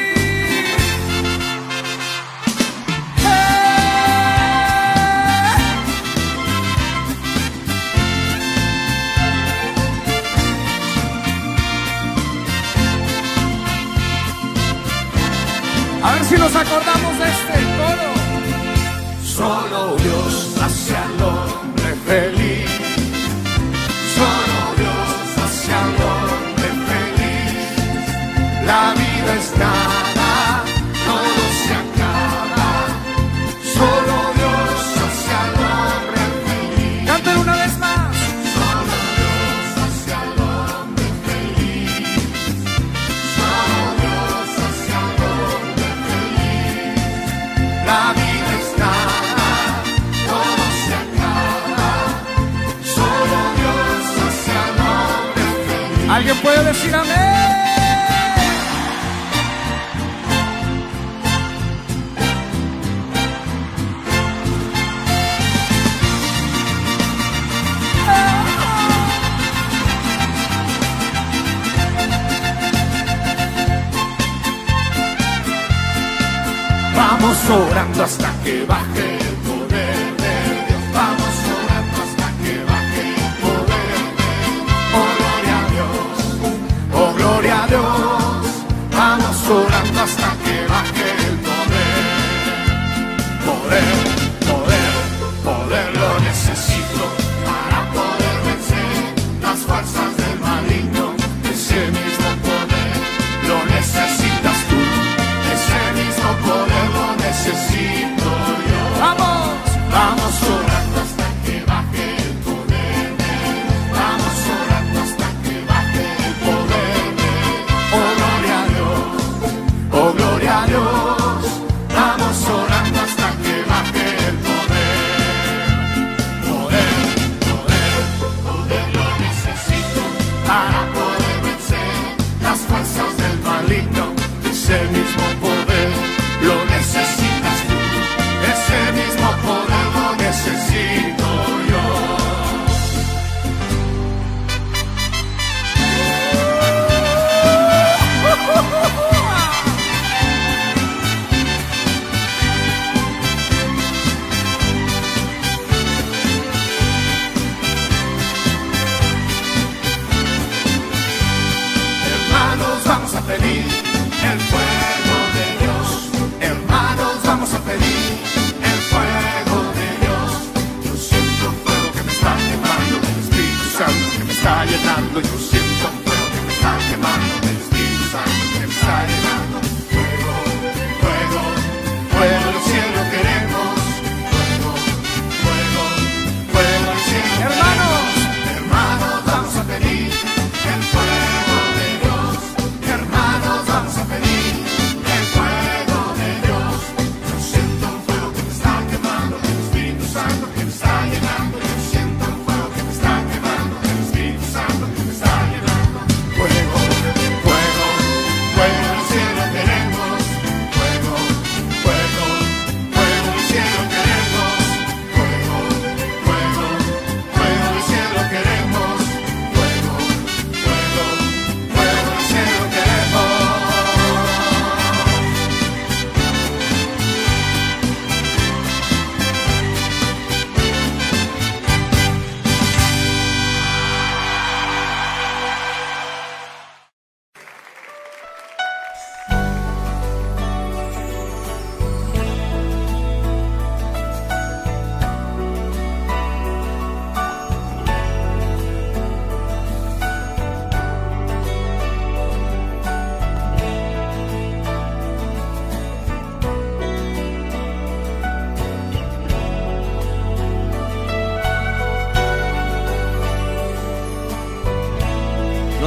A ver si nos acordamos de este coro. Solo Dios hace al hombre feliz. Solo Dios hace al hombre feliz. La vida es nada, todo se acaba. Solo Dios hace al hombre feliz. Canten una vez más. Solo Dios hace al hombre feliz. Solo Dios hace al hombre feliz. La vida es nada, todo se acaba. Solo Dios hace al hombre feliz. ¿Alguien puede decir amén? Vamos orando hasta que baje el poder de Dios. Vamos orando hasta que baje el poder de Dios. Oh, gloria a Dios. Oh, gloria a Dios. Vamos orando hasta que baje el poder. Poder, poder, poder lo necesito para poder vencer las fuerzas del maligno. Ese mismo poder lo necesitas tú. Ese mismo poder lo necesito yo. ¡Vamos! Vamos orando hasta que baje el poder de Dios. Vamos orando hasta que baje el poder de Dios. Oh, gloria a Dios. Oh, gloria a Dios. Vamos orando hasta que baje el poder. Poder, poder, poder lo necesito para poder vencer las fuerzas del maligno. Ese mismo poder lo necesitas tú. Ese mismo poder lo necesito yo. Hermanos, vamos a pedir el fuego de Dios. Hermanos, vamos a pedir el fuego de Dios. Yo siento un fuego que me está quemando del Espíritu Santo que me está llenando. Yo siento un fuego que me está quemando del Espíritu Santo que me está llenando. Fuego, fuego, fuego del cielo queremos. Fuego, fuego, fuego del cielo. Hermanos, Hermanos, vamos a pedir el fuego de Dios. Hermanos, vamos a pedir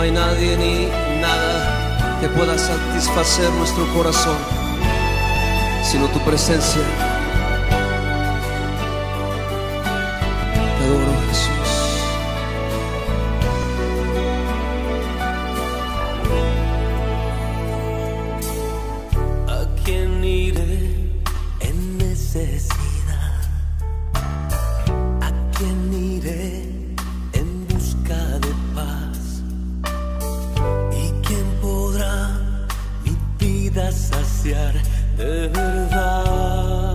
hay nadie ni nada que pueda satisfacer nuestro corazón, sino tu presencia. Te adoro, Jesús. ¿A quién iré en necesidad? ¿A quién iré en busca de paz? ¿Y quién podrá mi vida saciar de verdad?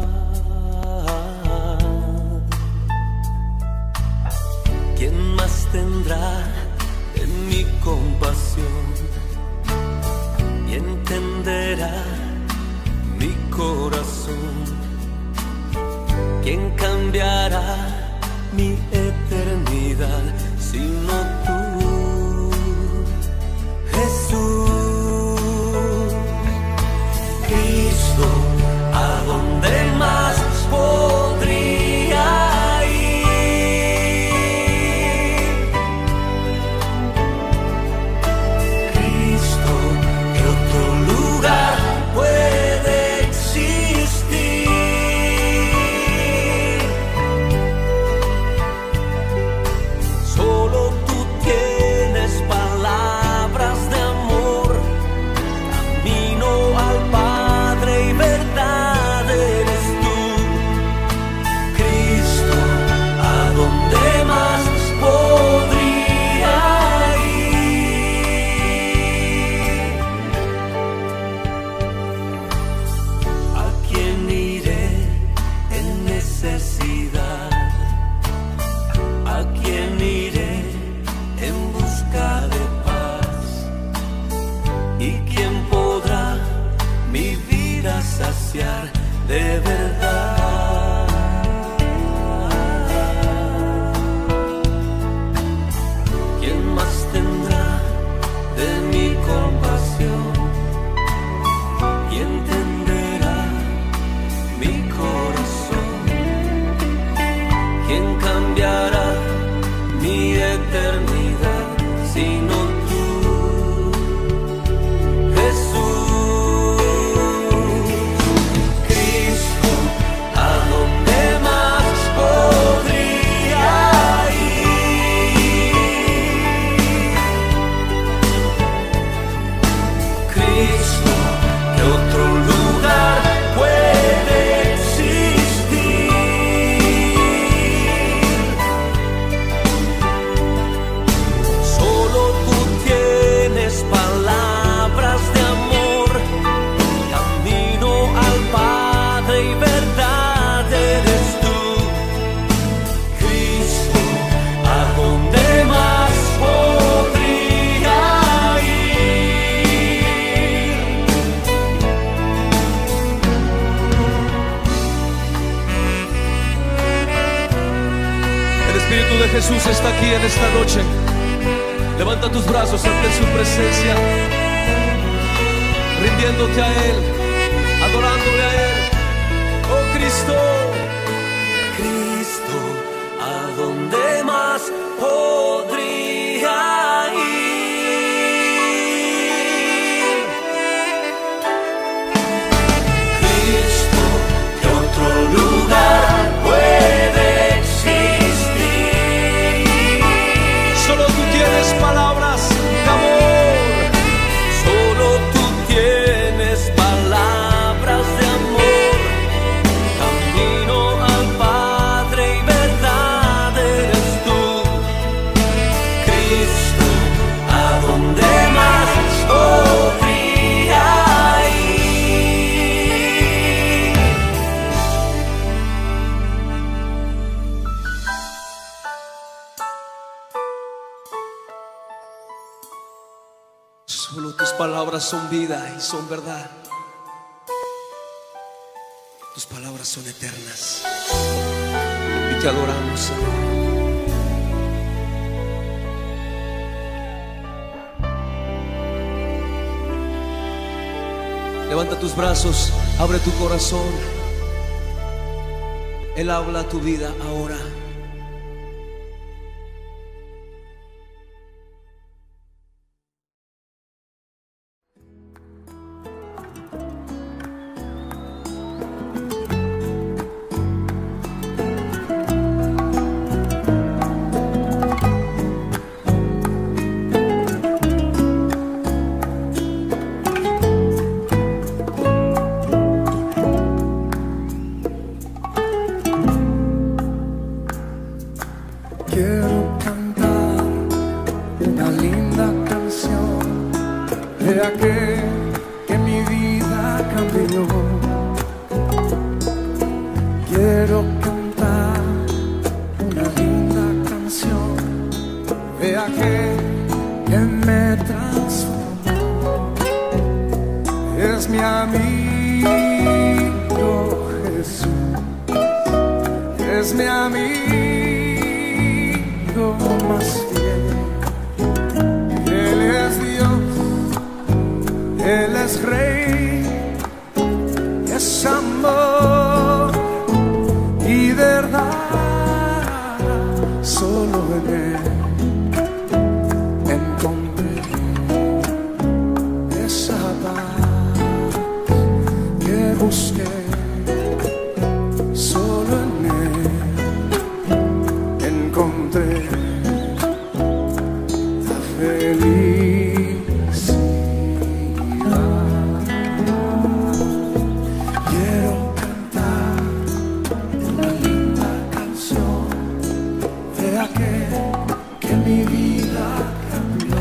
¿Quién más tendrá de mi compasión y entenderá mi corazón? ¿Quién cambiará mi eternidad sino tú, Jesús? Cristo, ¿a dónde más podría ir? Cristo, ¿qué otro lugar puede existir? Solo tú tienes palabras de amor, camino al Padre y verdad eres tú. Cristo, ¿a dónde más podría ir? ¿A quién iré en necesidad? ¿A quién iré en busca de paz? ¿Y quién podrá mi vida saciar de verdad? ¿Quién más tendrá de mi compasión y entenderá mi corazón? ¿Quién cambiará mi eternidad sino tú, Jesús? Cristo, ¿a dónde más podría ir? Cristo, ¿qué otro lugar puede existir? Solo tú tienes palabras de amor, camino al Padre y verdad eres tú. Cristo, ¿a dónde más podría ir? El Espíritu de Jesús está aquí en esta noche. Levanta tus brazos ante su presencia, rindiéndote a Él, adorándole a Él. Oh Cristo, Cristo, ¿a dónde más podría ir? Cristo, ¿qué otro lugar puede existir? Solo tú tienes palabras de amor. Solo tú tienes palabras de amor, camino al Padre y verdad eres tú. Cristo, ¿a dónde más podría ir? Solo tus palabras son vida y son verdad. Tus palabras son eternas. Y te adoramos, Señor. Levanta tus brazos, abre tu corazón. Él habla a tu vida ahora. vida cambió. Quiero cantar una linda canción de aquel que me transformó. Es mi amigo Jesús, es mi amigo más fiel. Él es Dios, Él es Rey, es amor y verdad. Solo en Él encontré esa paz que busqué. Solo en Él encontré la felicidad. Quiero cantar una linda canción de aquel que mi vida cambió.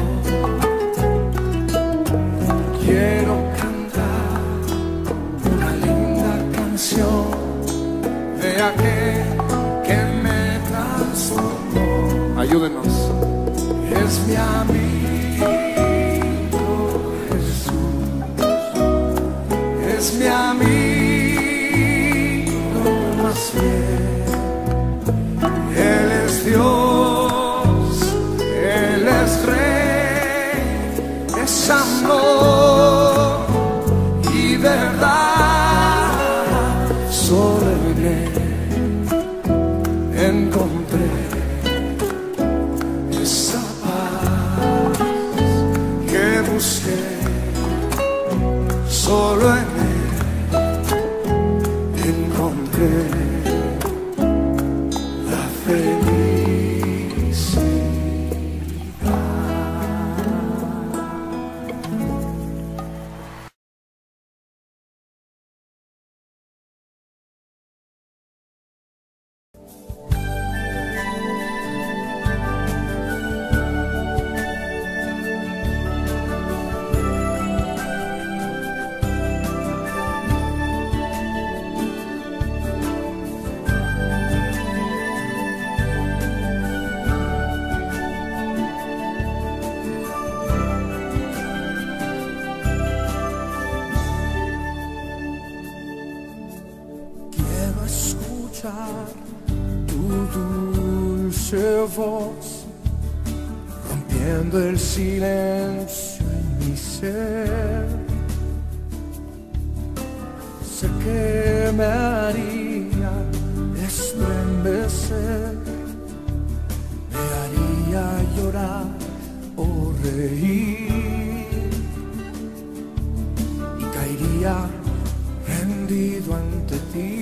Quiero cantar una linda canción de aquel que me transformó. Ayúdenos. Es mi amigo Jesús, es mi amigo más fiel. Él es Dios, Él es Rey, es amor y verdad. Solo en Él encontré esa paz que busqué. Solo en Él encontré la felicidad. Quiero escuchar tu dulce voz, rompiendo el silencio en mi ser. Sé que me haría estremecer, me haría llorar o reír, y caería rendido ante ti.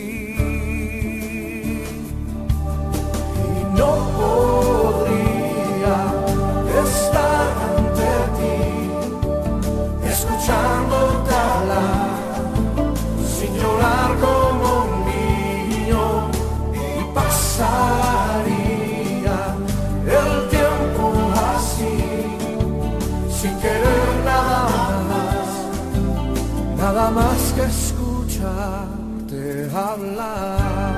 Y no podría estar ante ti, escuchándote hablar, sin llorar como un niño, y pasaría el tiempo así, sin querer nada más que escucharte hablar.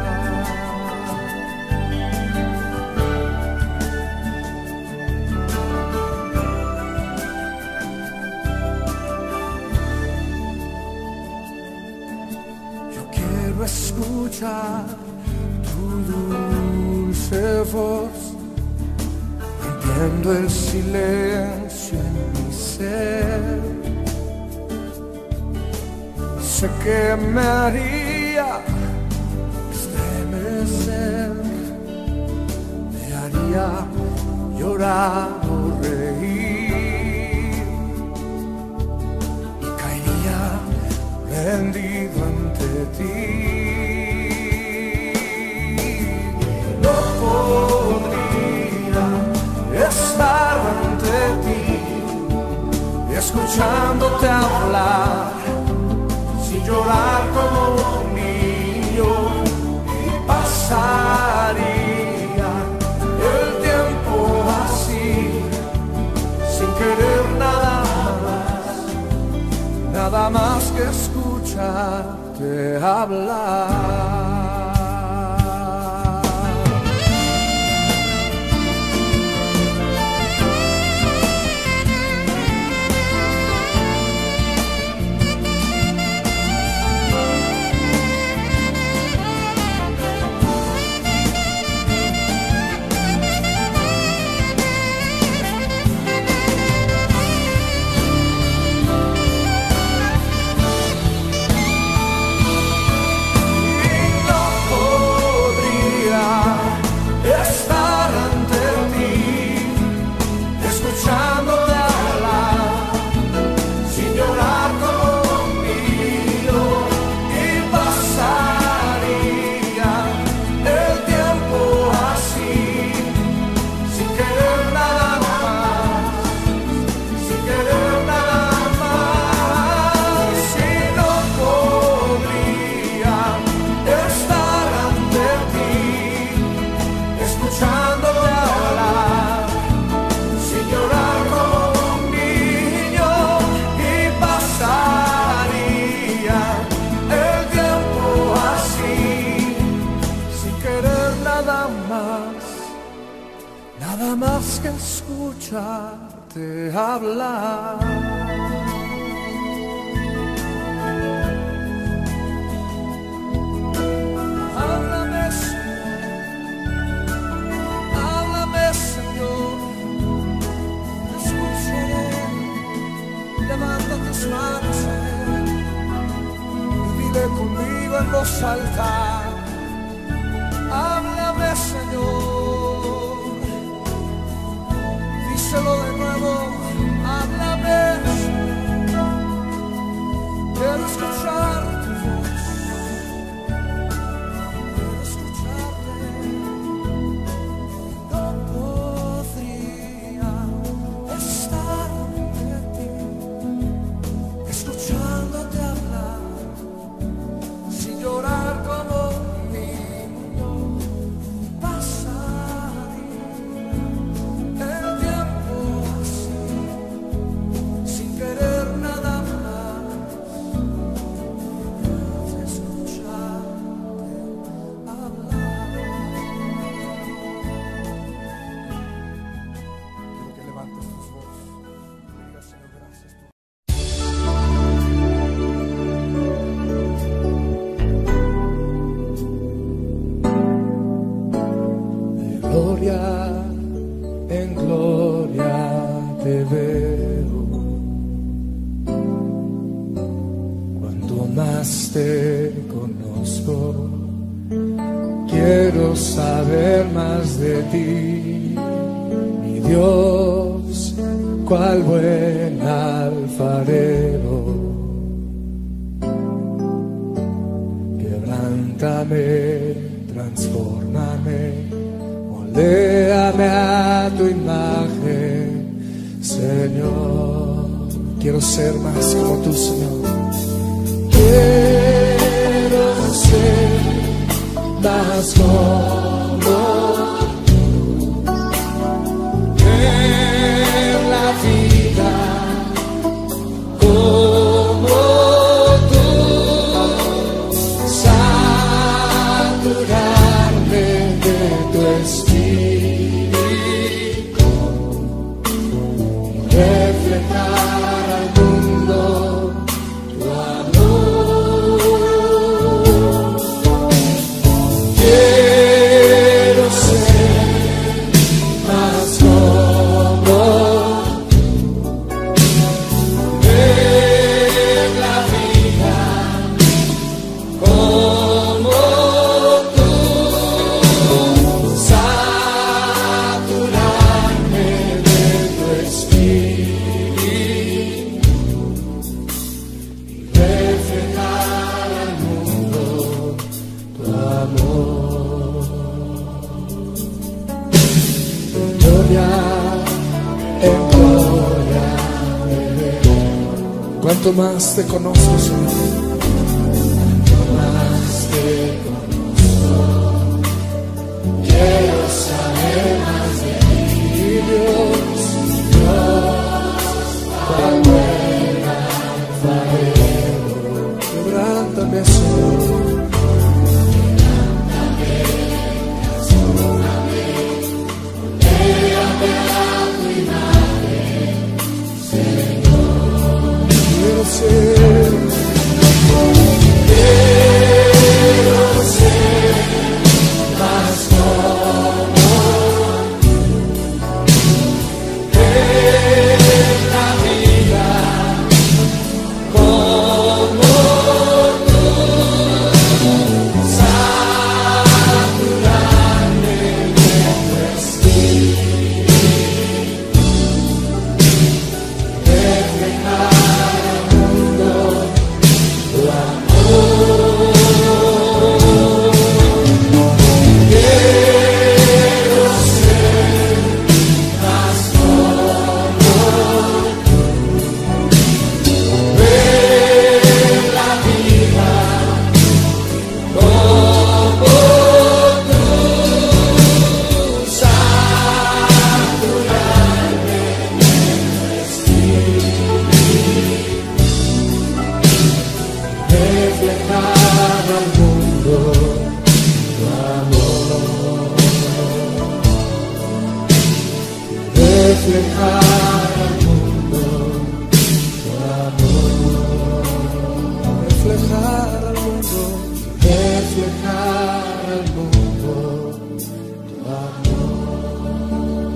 Yo quiero escuchar tu dulce voz, rompiendo el silencio en mi ser. Sé que me haría estremecer, me haría llorar o reír, y caería rendido ante ti. No podría estar ante ti, escuchándote hablar, llorar como un niño, y pasaría el tiempo así, sin querer nada nada más que escucharte hablar. Nada más que escucharte hablar. Háblame, Señor, te escucharé. Levanta tus manos a Él y dile conmigo en voz alta. Háblame, Señor. Díselo de nuevo, háblame, quiero escuchar tu voz, quiero escucharte. No podría estar ante ti, escuchándote hablar, sin llorar como un niño. Gloria en gloria te veo, cuanto más te conozco, quiero saber más de ti, mi Dios, cual buen alfarero. Quebrántame, transfórmame, moldéame a tu imagen, Señor. Quiero ser más como tú, Señor. Quiero ser más como tú. En la vida como tú. Saturarme de tu espíritu, reflejar al mundo tu amor. Quiero ser más como tú, ver la vida como tú, saturarme de tu espíritu y reflejar al mundo tu amor. En gloria te veo. Cuanto más te conozco, Señor, cuanto más te conozco, quiero saber más de ti, Dios, Dios, cuál buen alfarero. Levántame, Señor. Quiero ser más como en la vida, como tú, saturarme de tu espíritu, reflejar al mundo tu amor. Quiero ser más como tú, ver la vida como tú, saturarme de tu espíritu, reflejar al mundo tu amor, reflejar al mundo tu amor, reflejar al mundo, reflejar al mundo tu amor.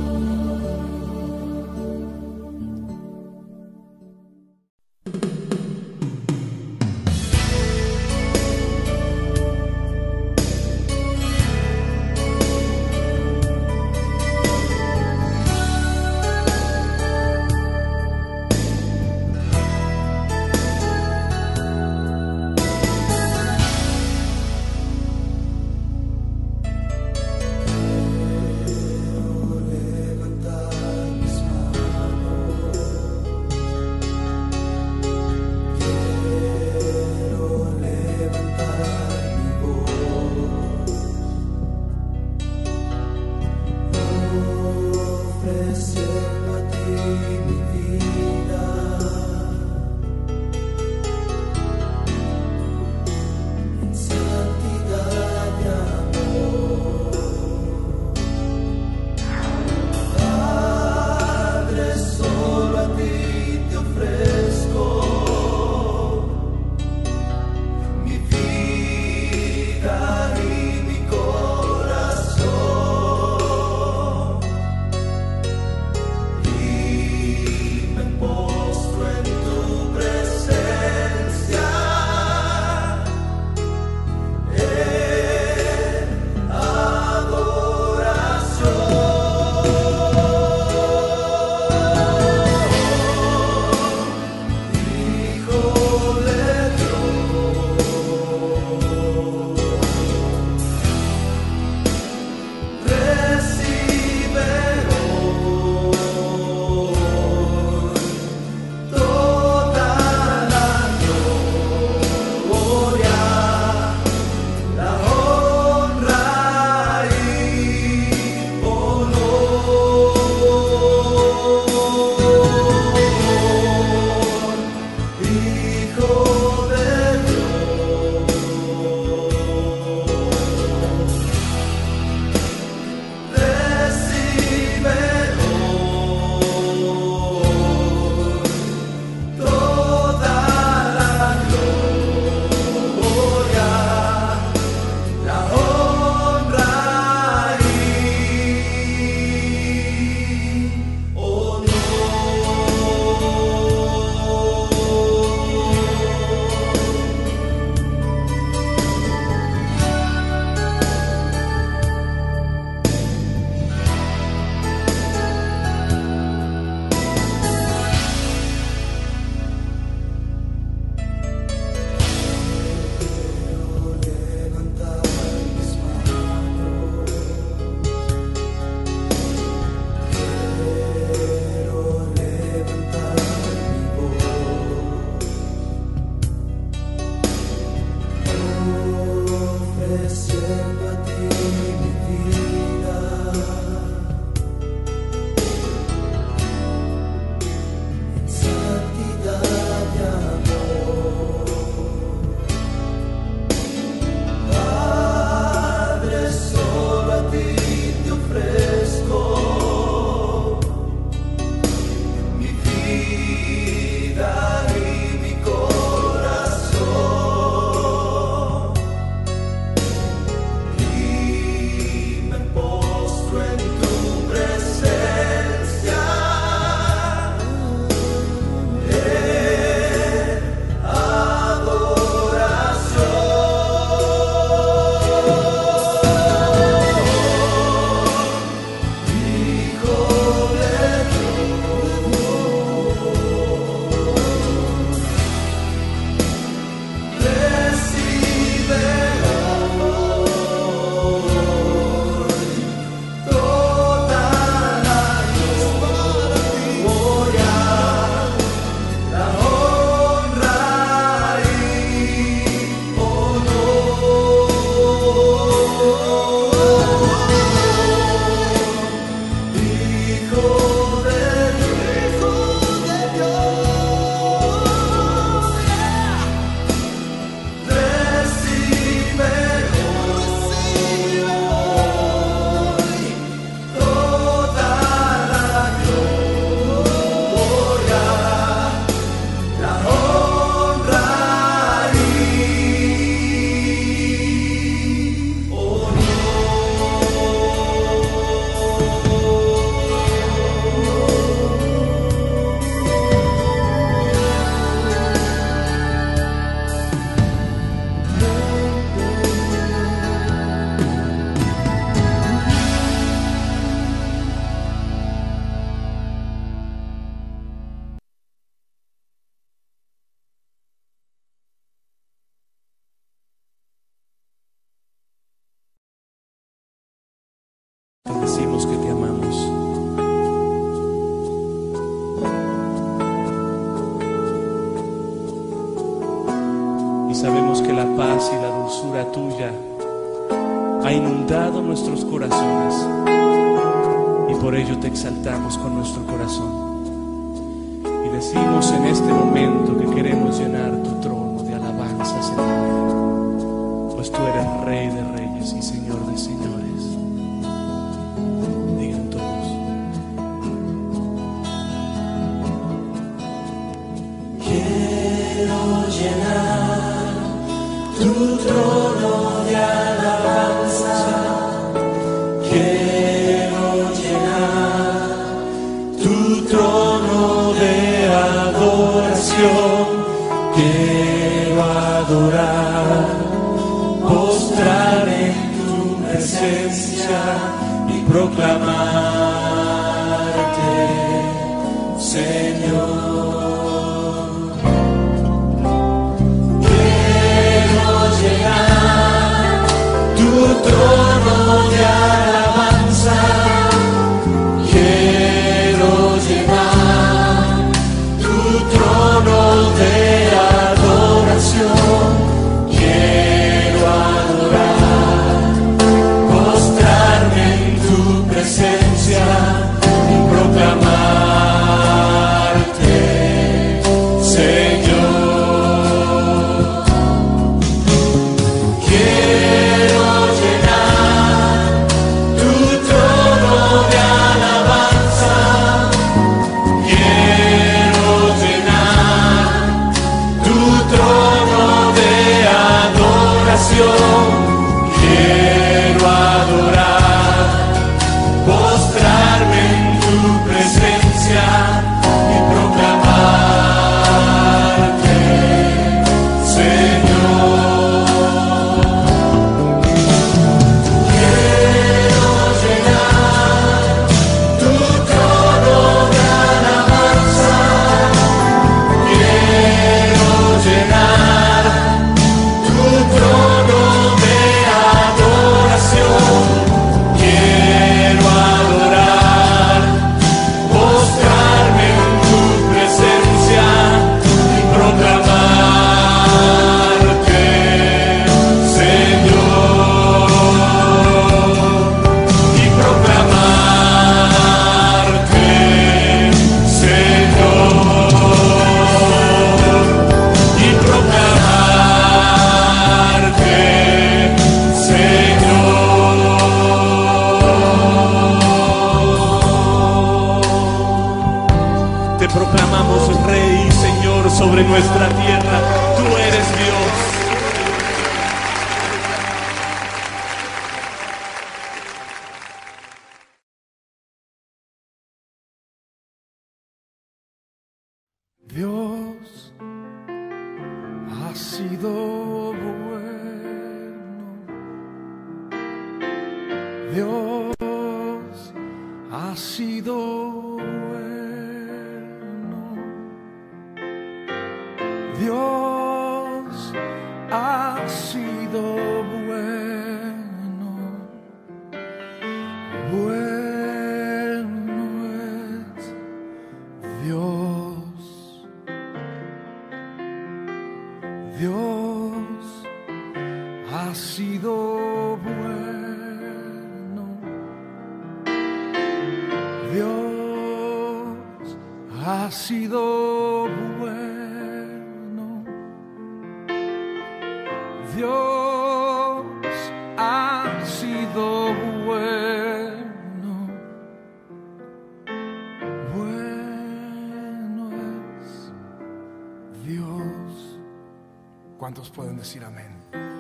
Y sabemos que la paz y la dulzura tuya ha inundado nuestros corazones, y por ello te exaltamos con nuestro corazón. Y decimos en este momento que queremos llenar tu trono de alabanza, Señor, pues tú eres Rey de reyes y Señor de señores. Digan todos: quiero llenar tu trono de alabanza, quiero llenar tu trono de adoración, quiero adorar, postrarme en tu presencia y proclamarte, Señor. Tu trono de alabanza, quiero llenar tu trono de adoración, quiero adorar, postrarme en tu presencia y proclamarte, Señor. Quiero adorar, postrarme en tu presencia y proclamarte, Señor. Quiero llenar tu trono de alabanza, quiero llenar tu trono de adoración, quiero adorar, postrarme en tu presencia y proclamarte, Señor, y proclamarte, Señor, y proclamarte, te proclamamos Rey y Señor sobre nuestra tierra. Tú eres Dios. Dios ha sido bueno. Dios ha sido bueno. Dios ha sido bueno. Bueno es Dios. Dios ha sido bueno. Dios ha sido bueno. Dios ha sido bueno. Bueno es Dios. ¿Cuántos pueden decir amén?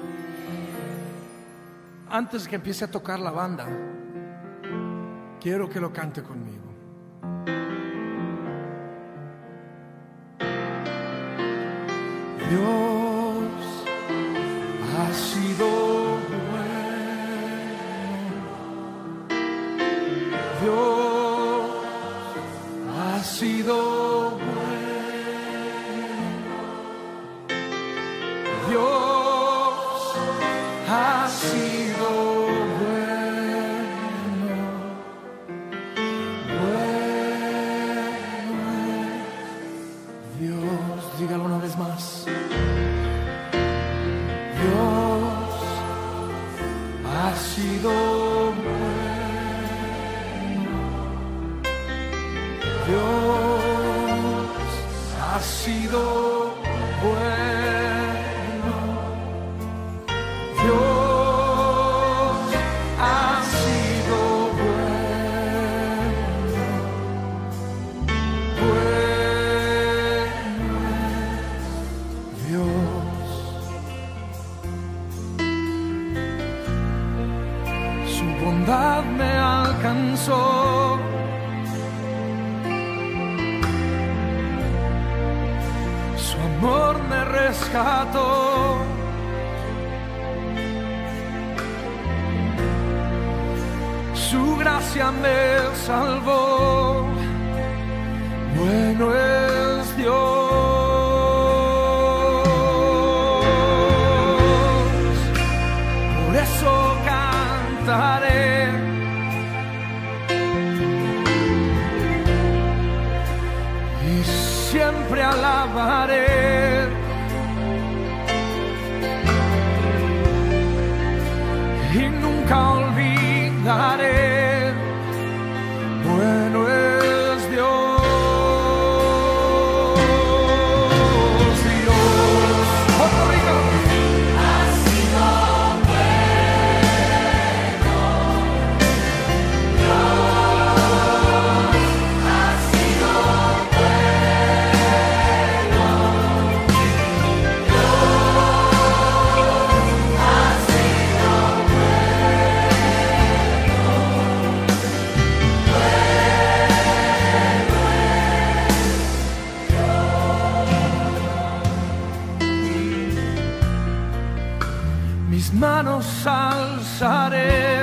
Antes que empiece a tocar la banda, quiero que lo cante conmigo. Dios ha sido bueno. Dios ha sido bueno. Dios ha sido bueno. Bueno es Dios. Dígalo una vez más. sido Dios ha sido bueno, Dios ha sido bueno, Dios. Su bondad me alcanzó. Amor me rescató, su gracia me salvó, bueno es Dios, por eso cantaré. Y siempre alabaré. Y nunca olvidaré, bueno es Dios, Dios. Puerto Rico. Ha sido bueno, Dios ha sido bueno, Dios ha sido mis manos alzaré,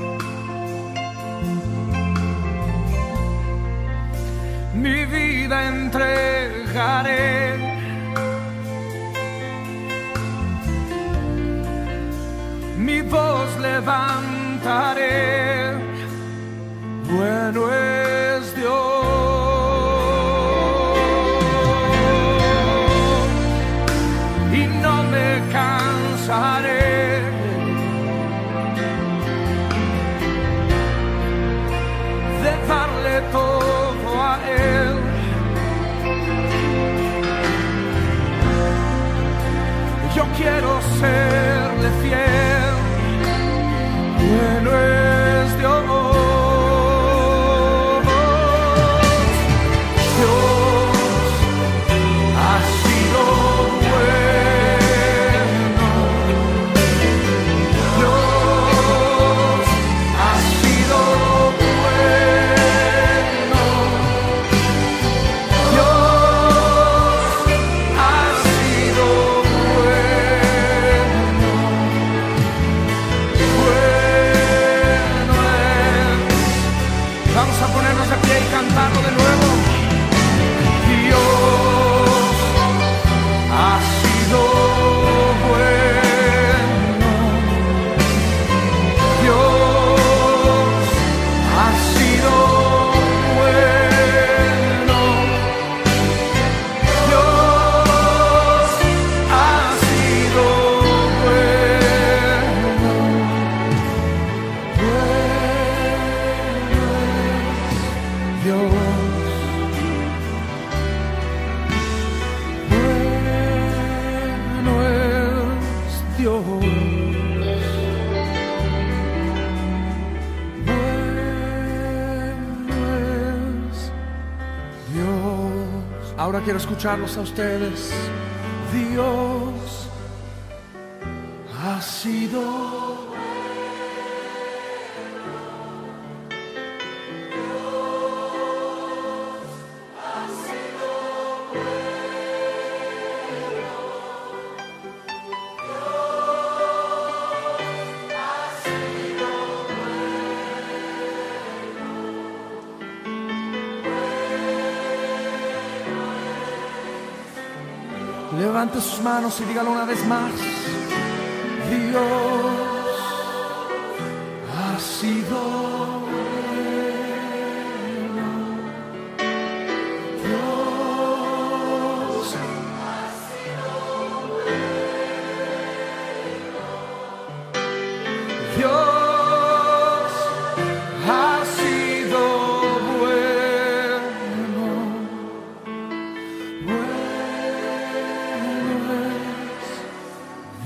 mi vida entregaré, mi voz levantaré, bueno es Dios, y no me cansaré de darle todo a Él. Yo quiero serle fiel, bueno es Dios. Dios ha sido bueno, Dios ha sido bueno, Dios ha sido bueno, bueno es. Vamos a ponernos de pie y cantarlo de nuevo. Dios ha sido bueno, Dios ha sido bueno, Dios ha sido bueno, bueno es Dios. Bueno es Dios, bueno es Dios. Ahora quiero escucharlos a ustedes. Dios ha sido Levante sus manos y dígalo una vez más. Dios ha sido bueno. Dios ha sido bueno. Dios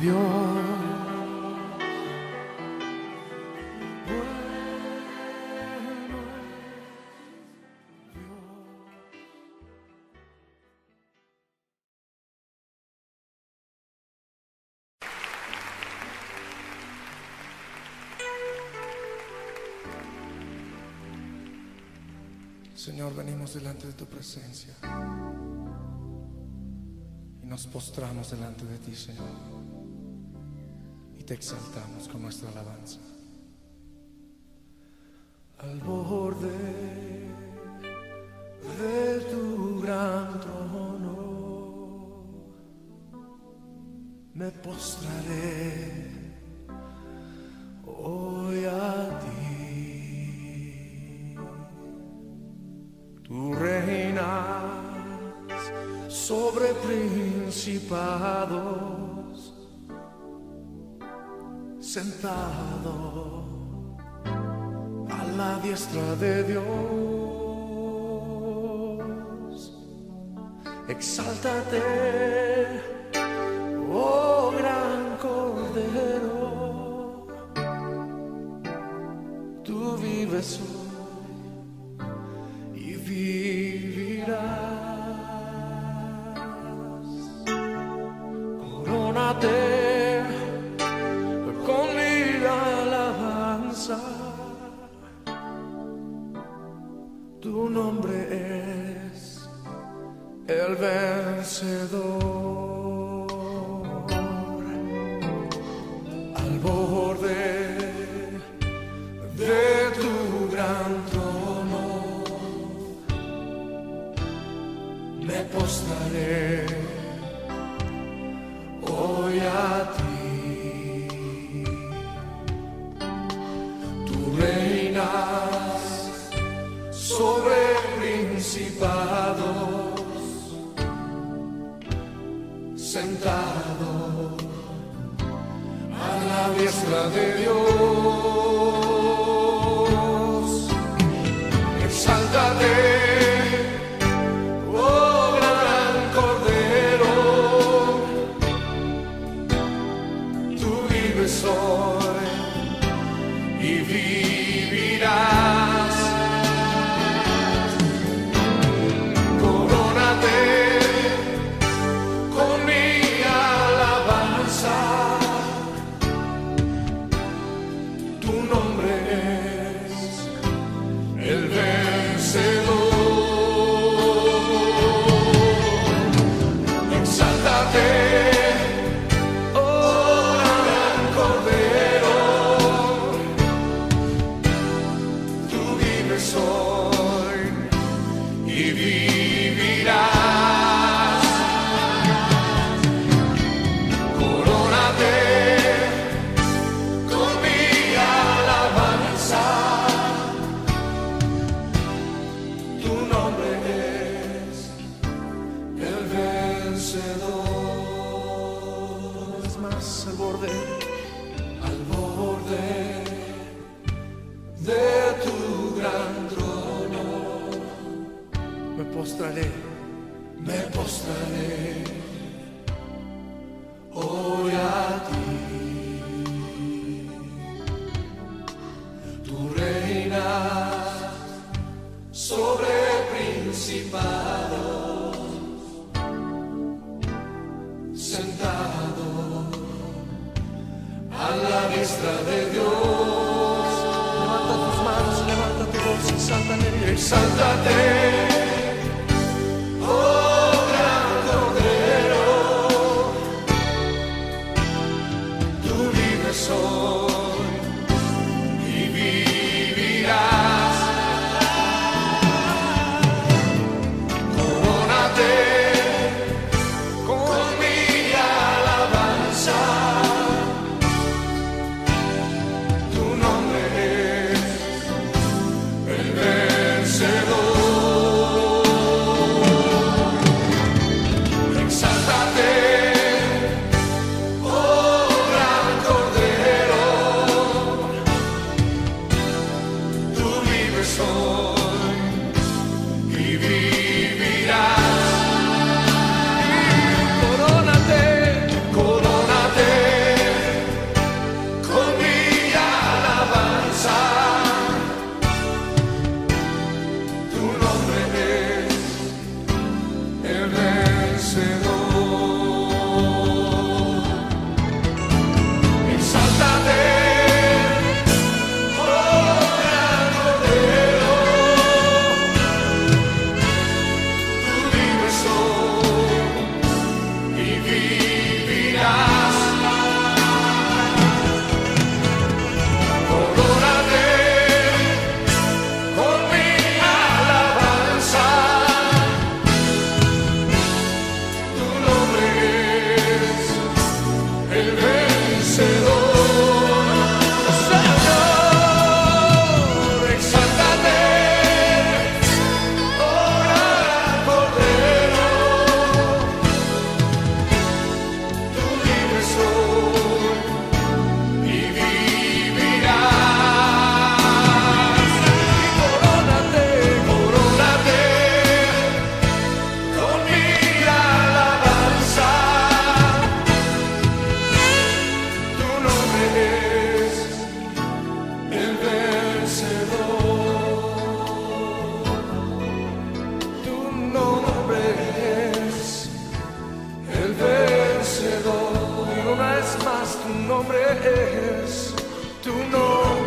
Señor, venimos delante de tu presencia y nos postramos delante de ti, Señor, y te exaltamos con nuestra alabanza. Al borde de tu gran trono me postraré hoy a ti. Tú reinas sobre principados, sentado a la diestra de Dios. Exáltate, oh gran Cordero, tú vives hoy y vivirás. Corónate con mi alabanza. Tu nombre es el vencedor. Al borde de tu gran trono me postraré hoy a ti. Tú reinas sobre principados, sentado a la diestra de Dios. Exáltate, oh gran Cordero, tú vives hoy y vivirás. Corónate con mi alabanza. Tu nombre es el vencedor. Exáltate, oh gran Cordero, tú vives hoy y vivirás. Corónate con mi alabanza. Tu nombre es el vencedor. Es más, al borde de tu gran trono me postraré hoy a ti. Tú reinas sobre principados, sentado a la diestra de Dios. Levanta tus manos, levanta tu voz, exáltate, exáltate. Oh gran Cordero, tú vives hoy y vivirás. Corónate con mi alabanza. Tu nombre es el vencedor. nombre es tu nombre.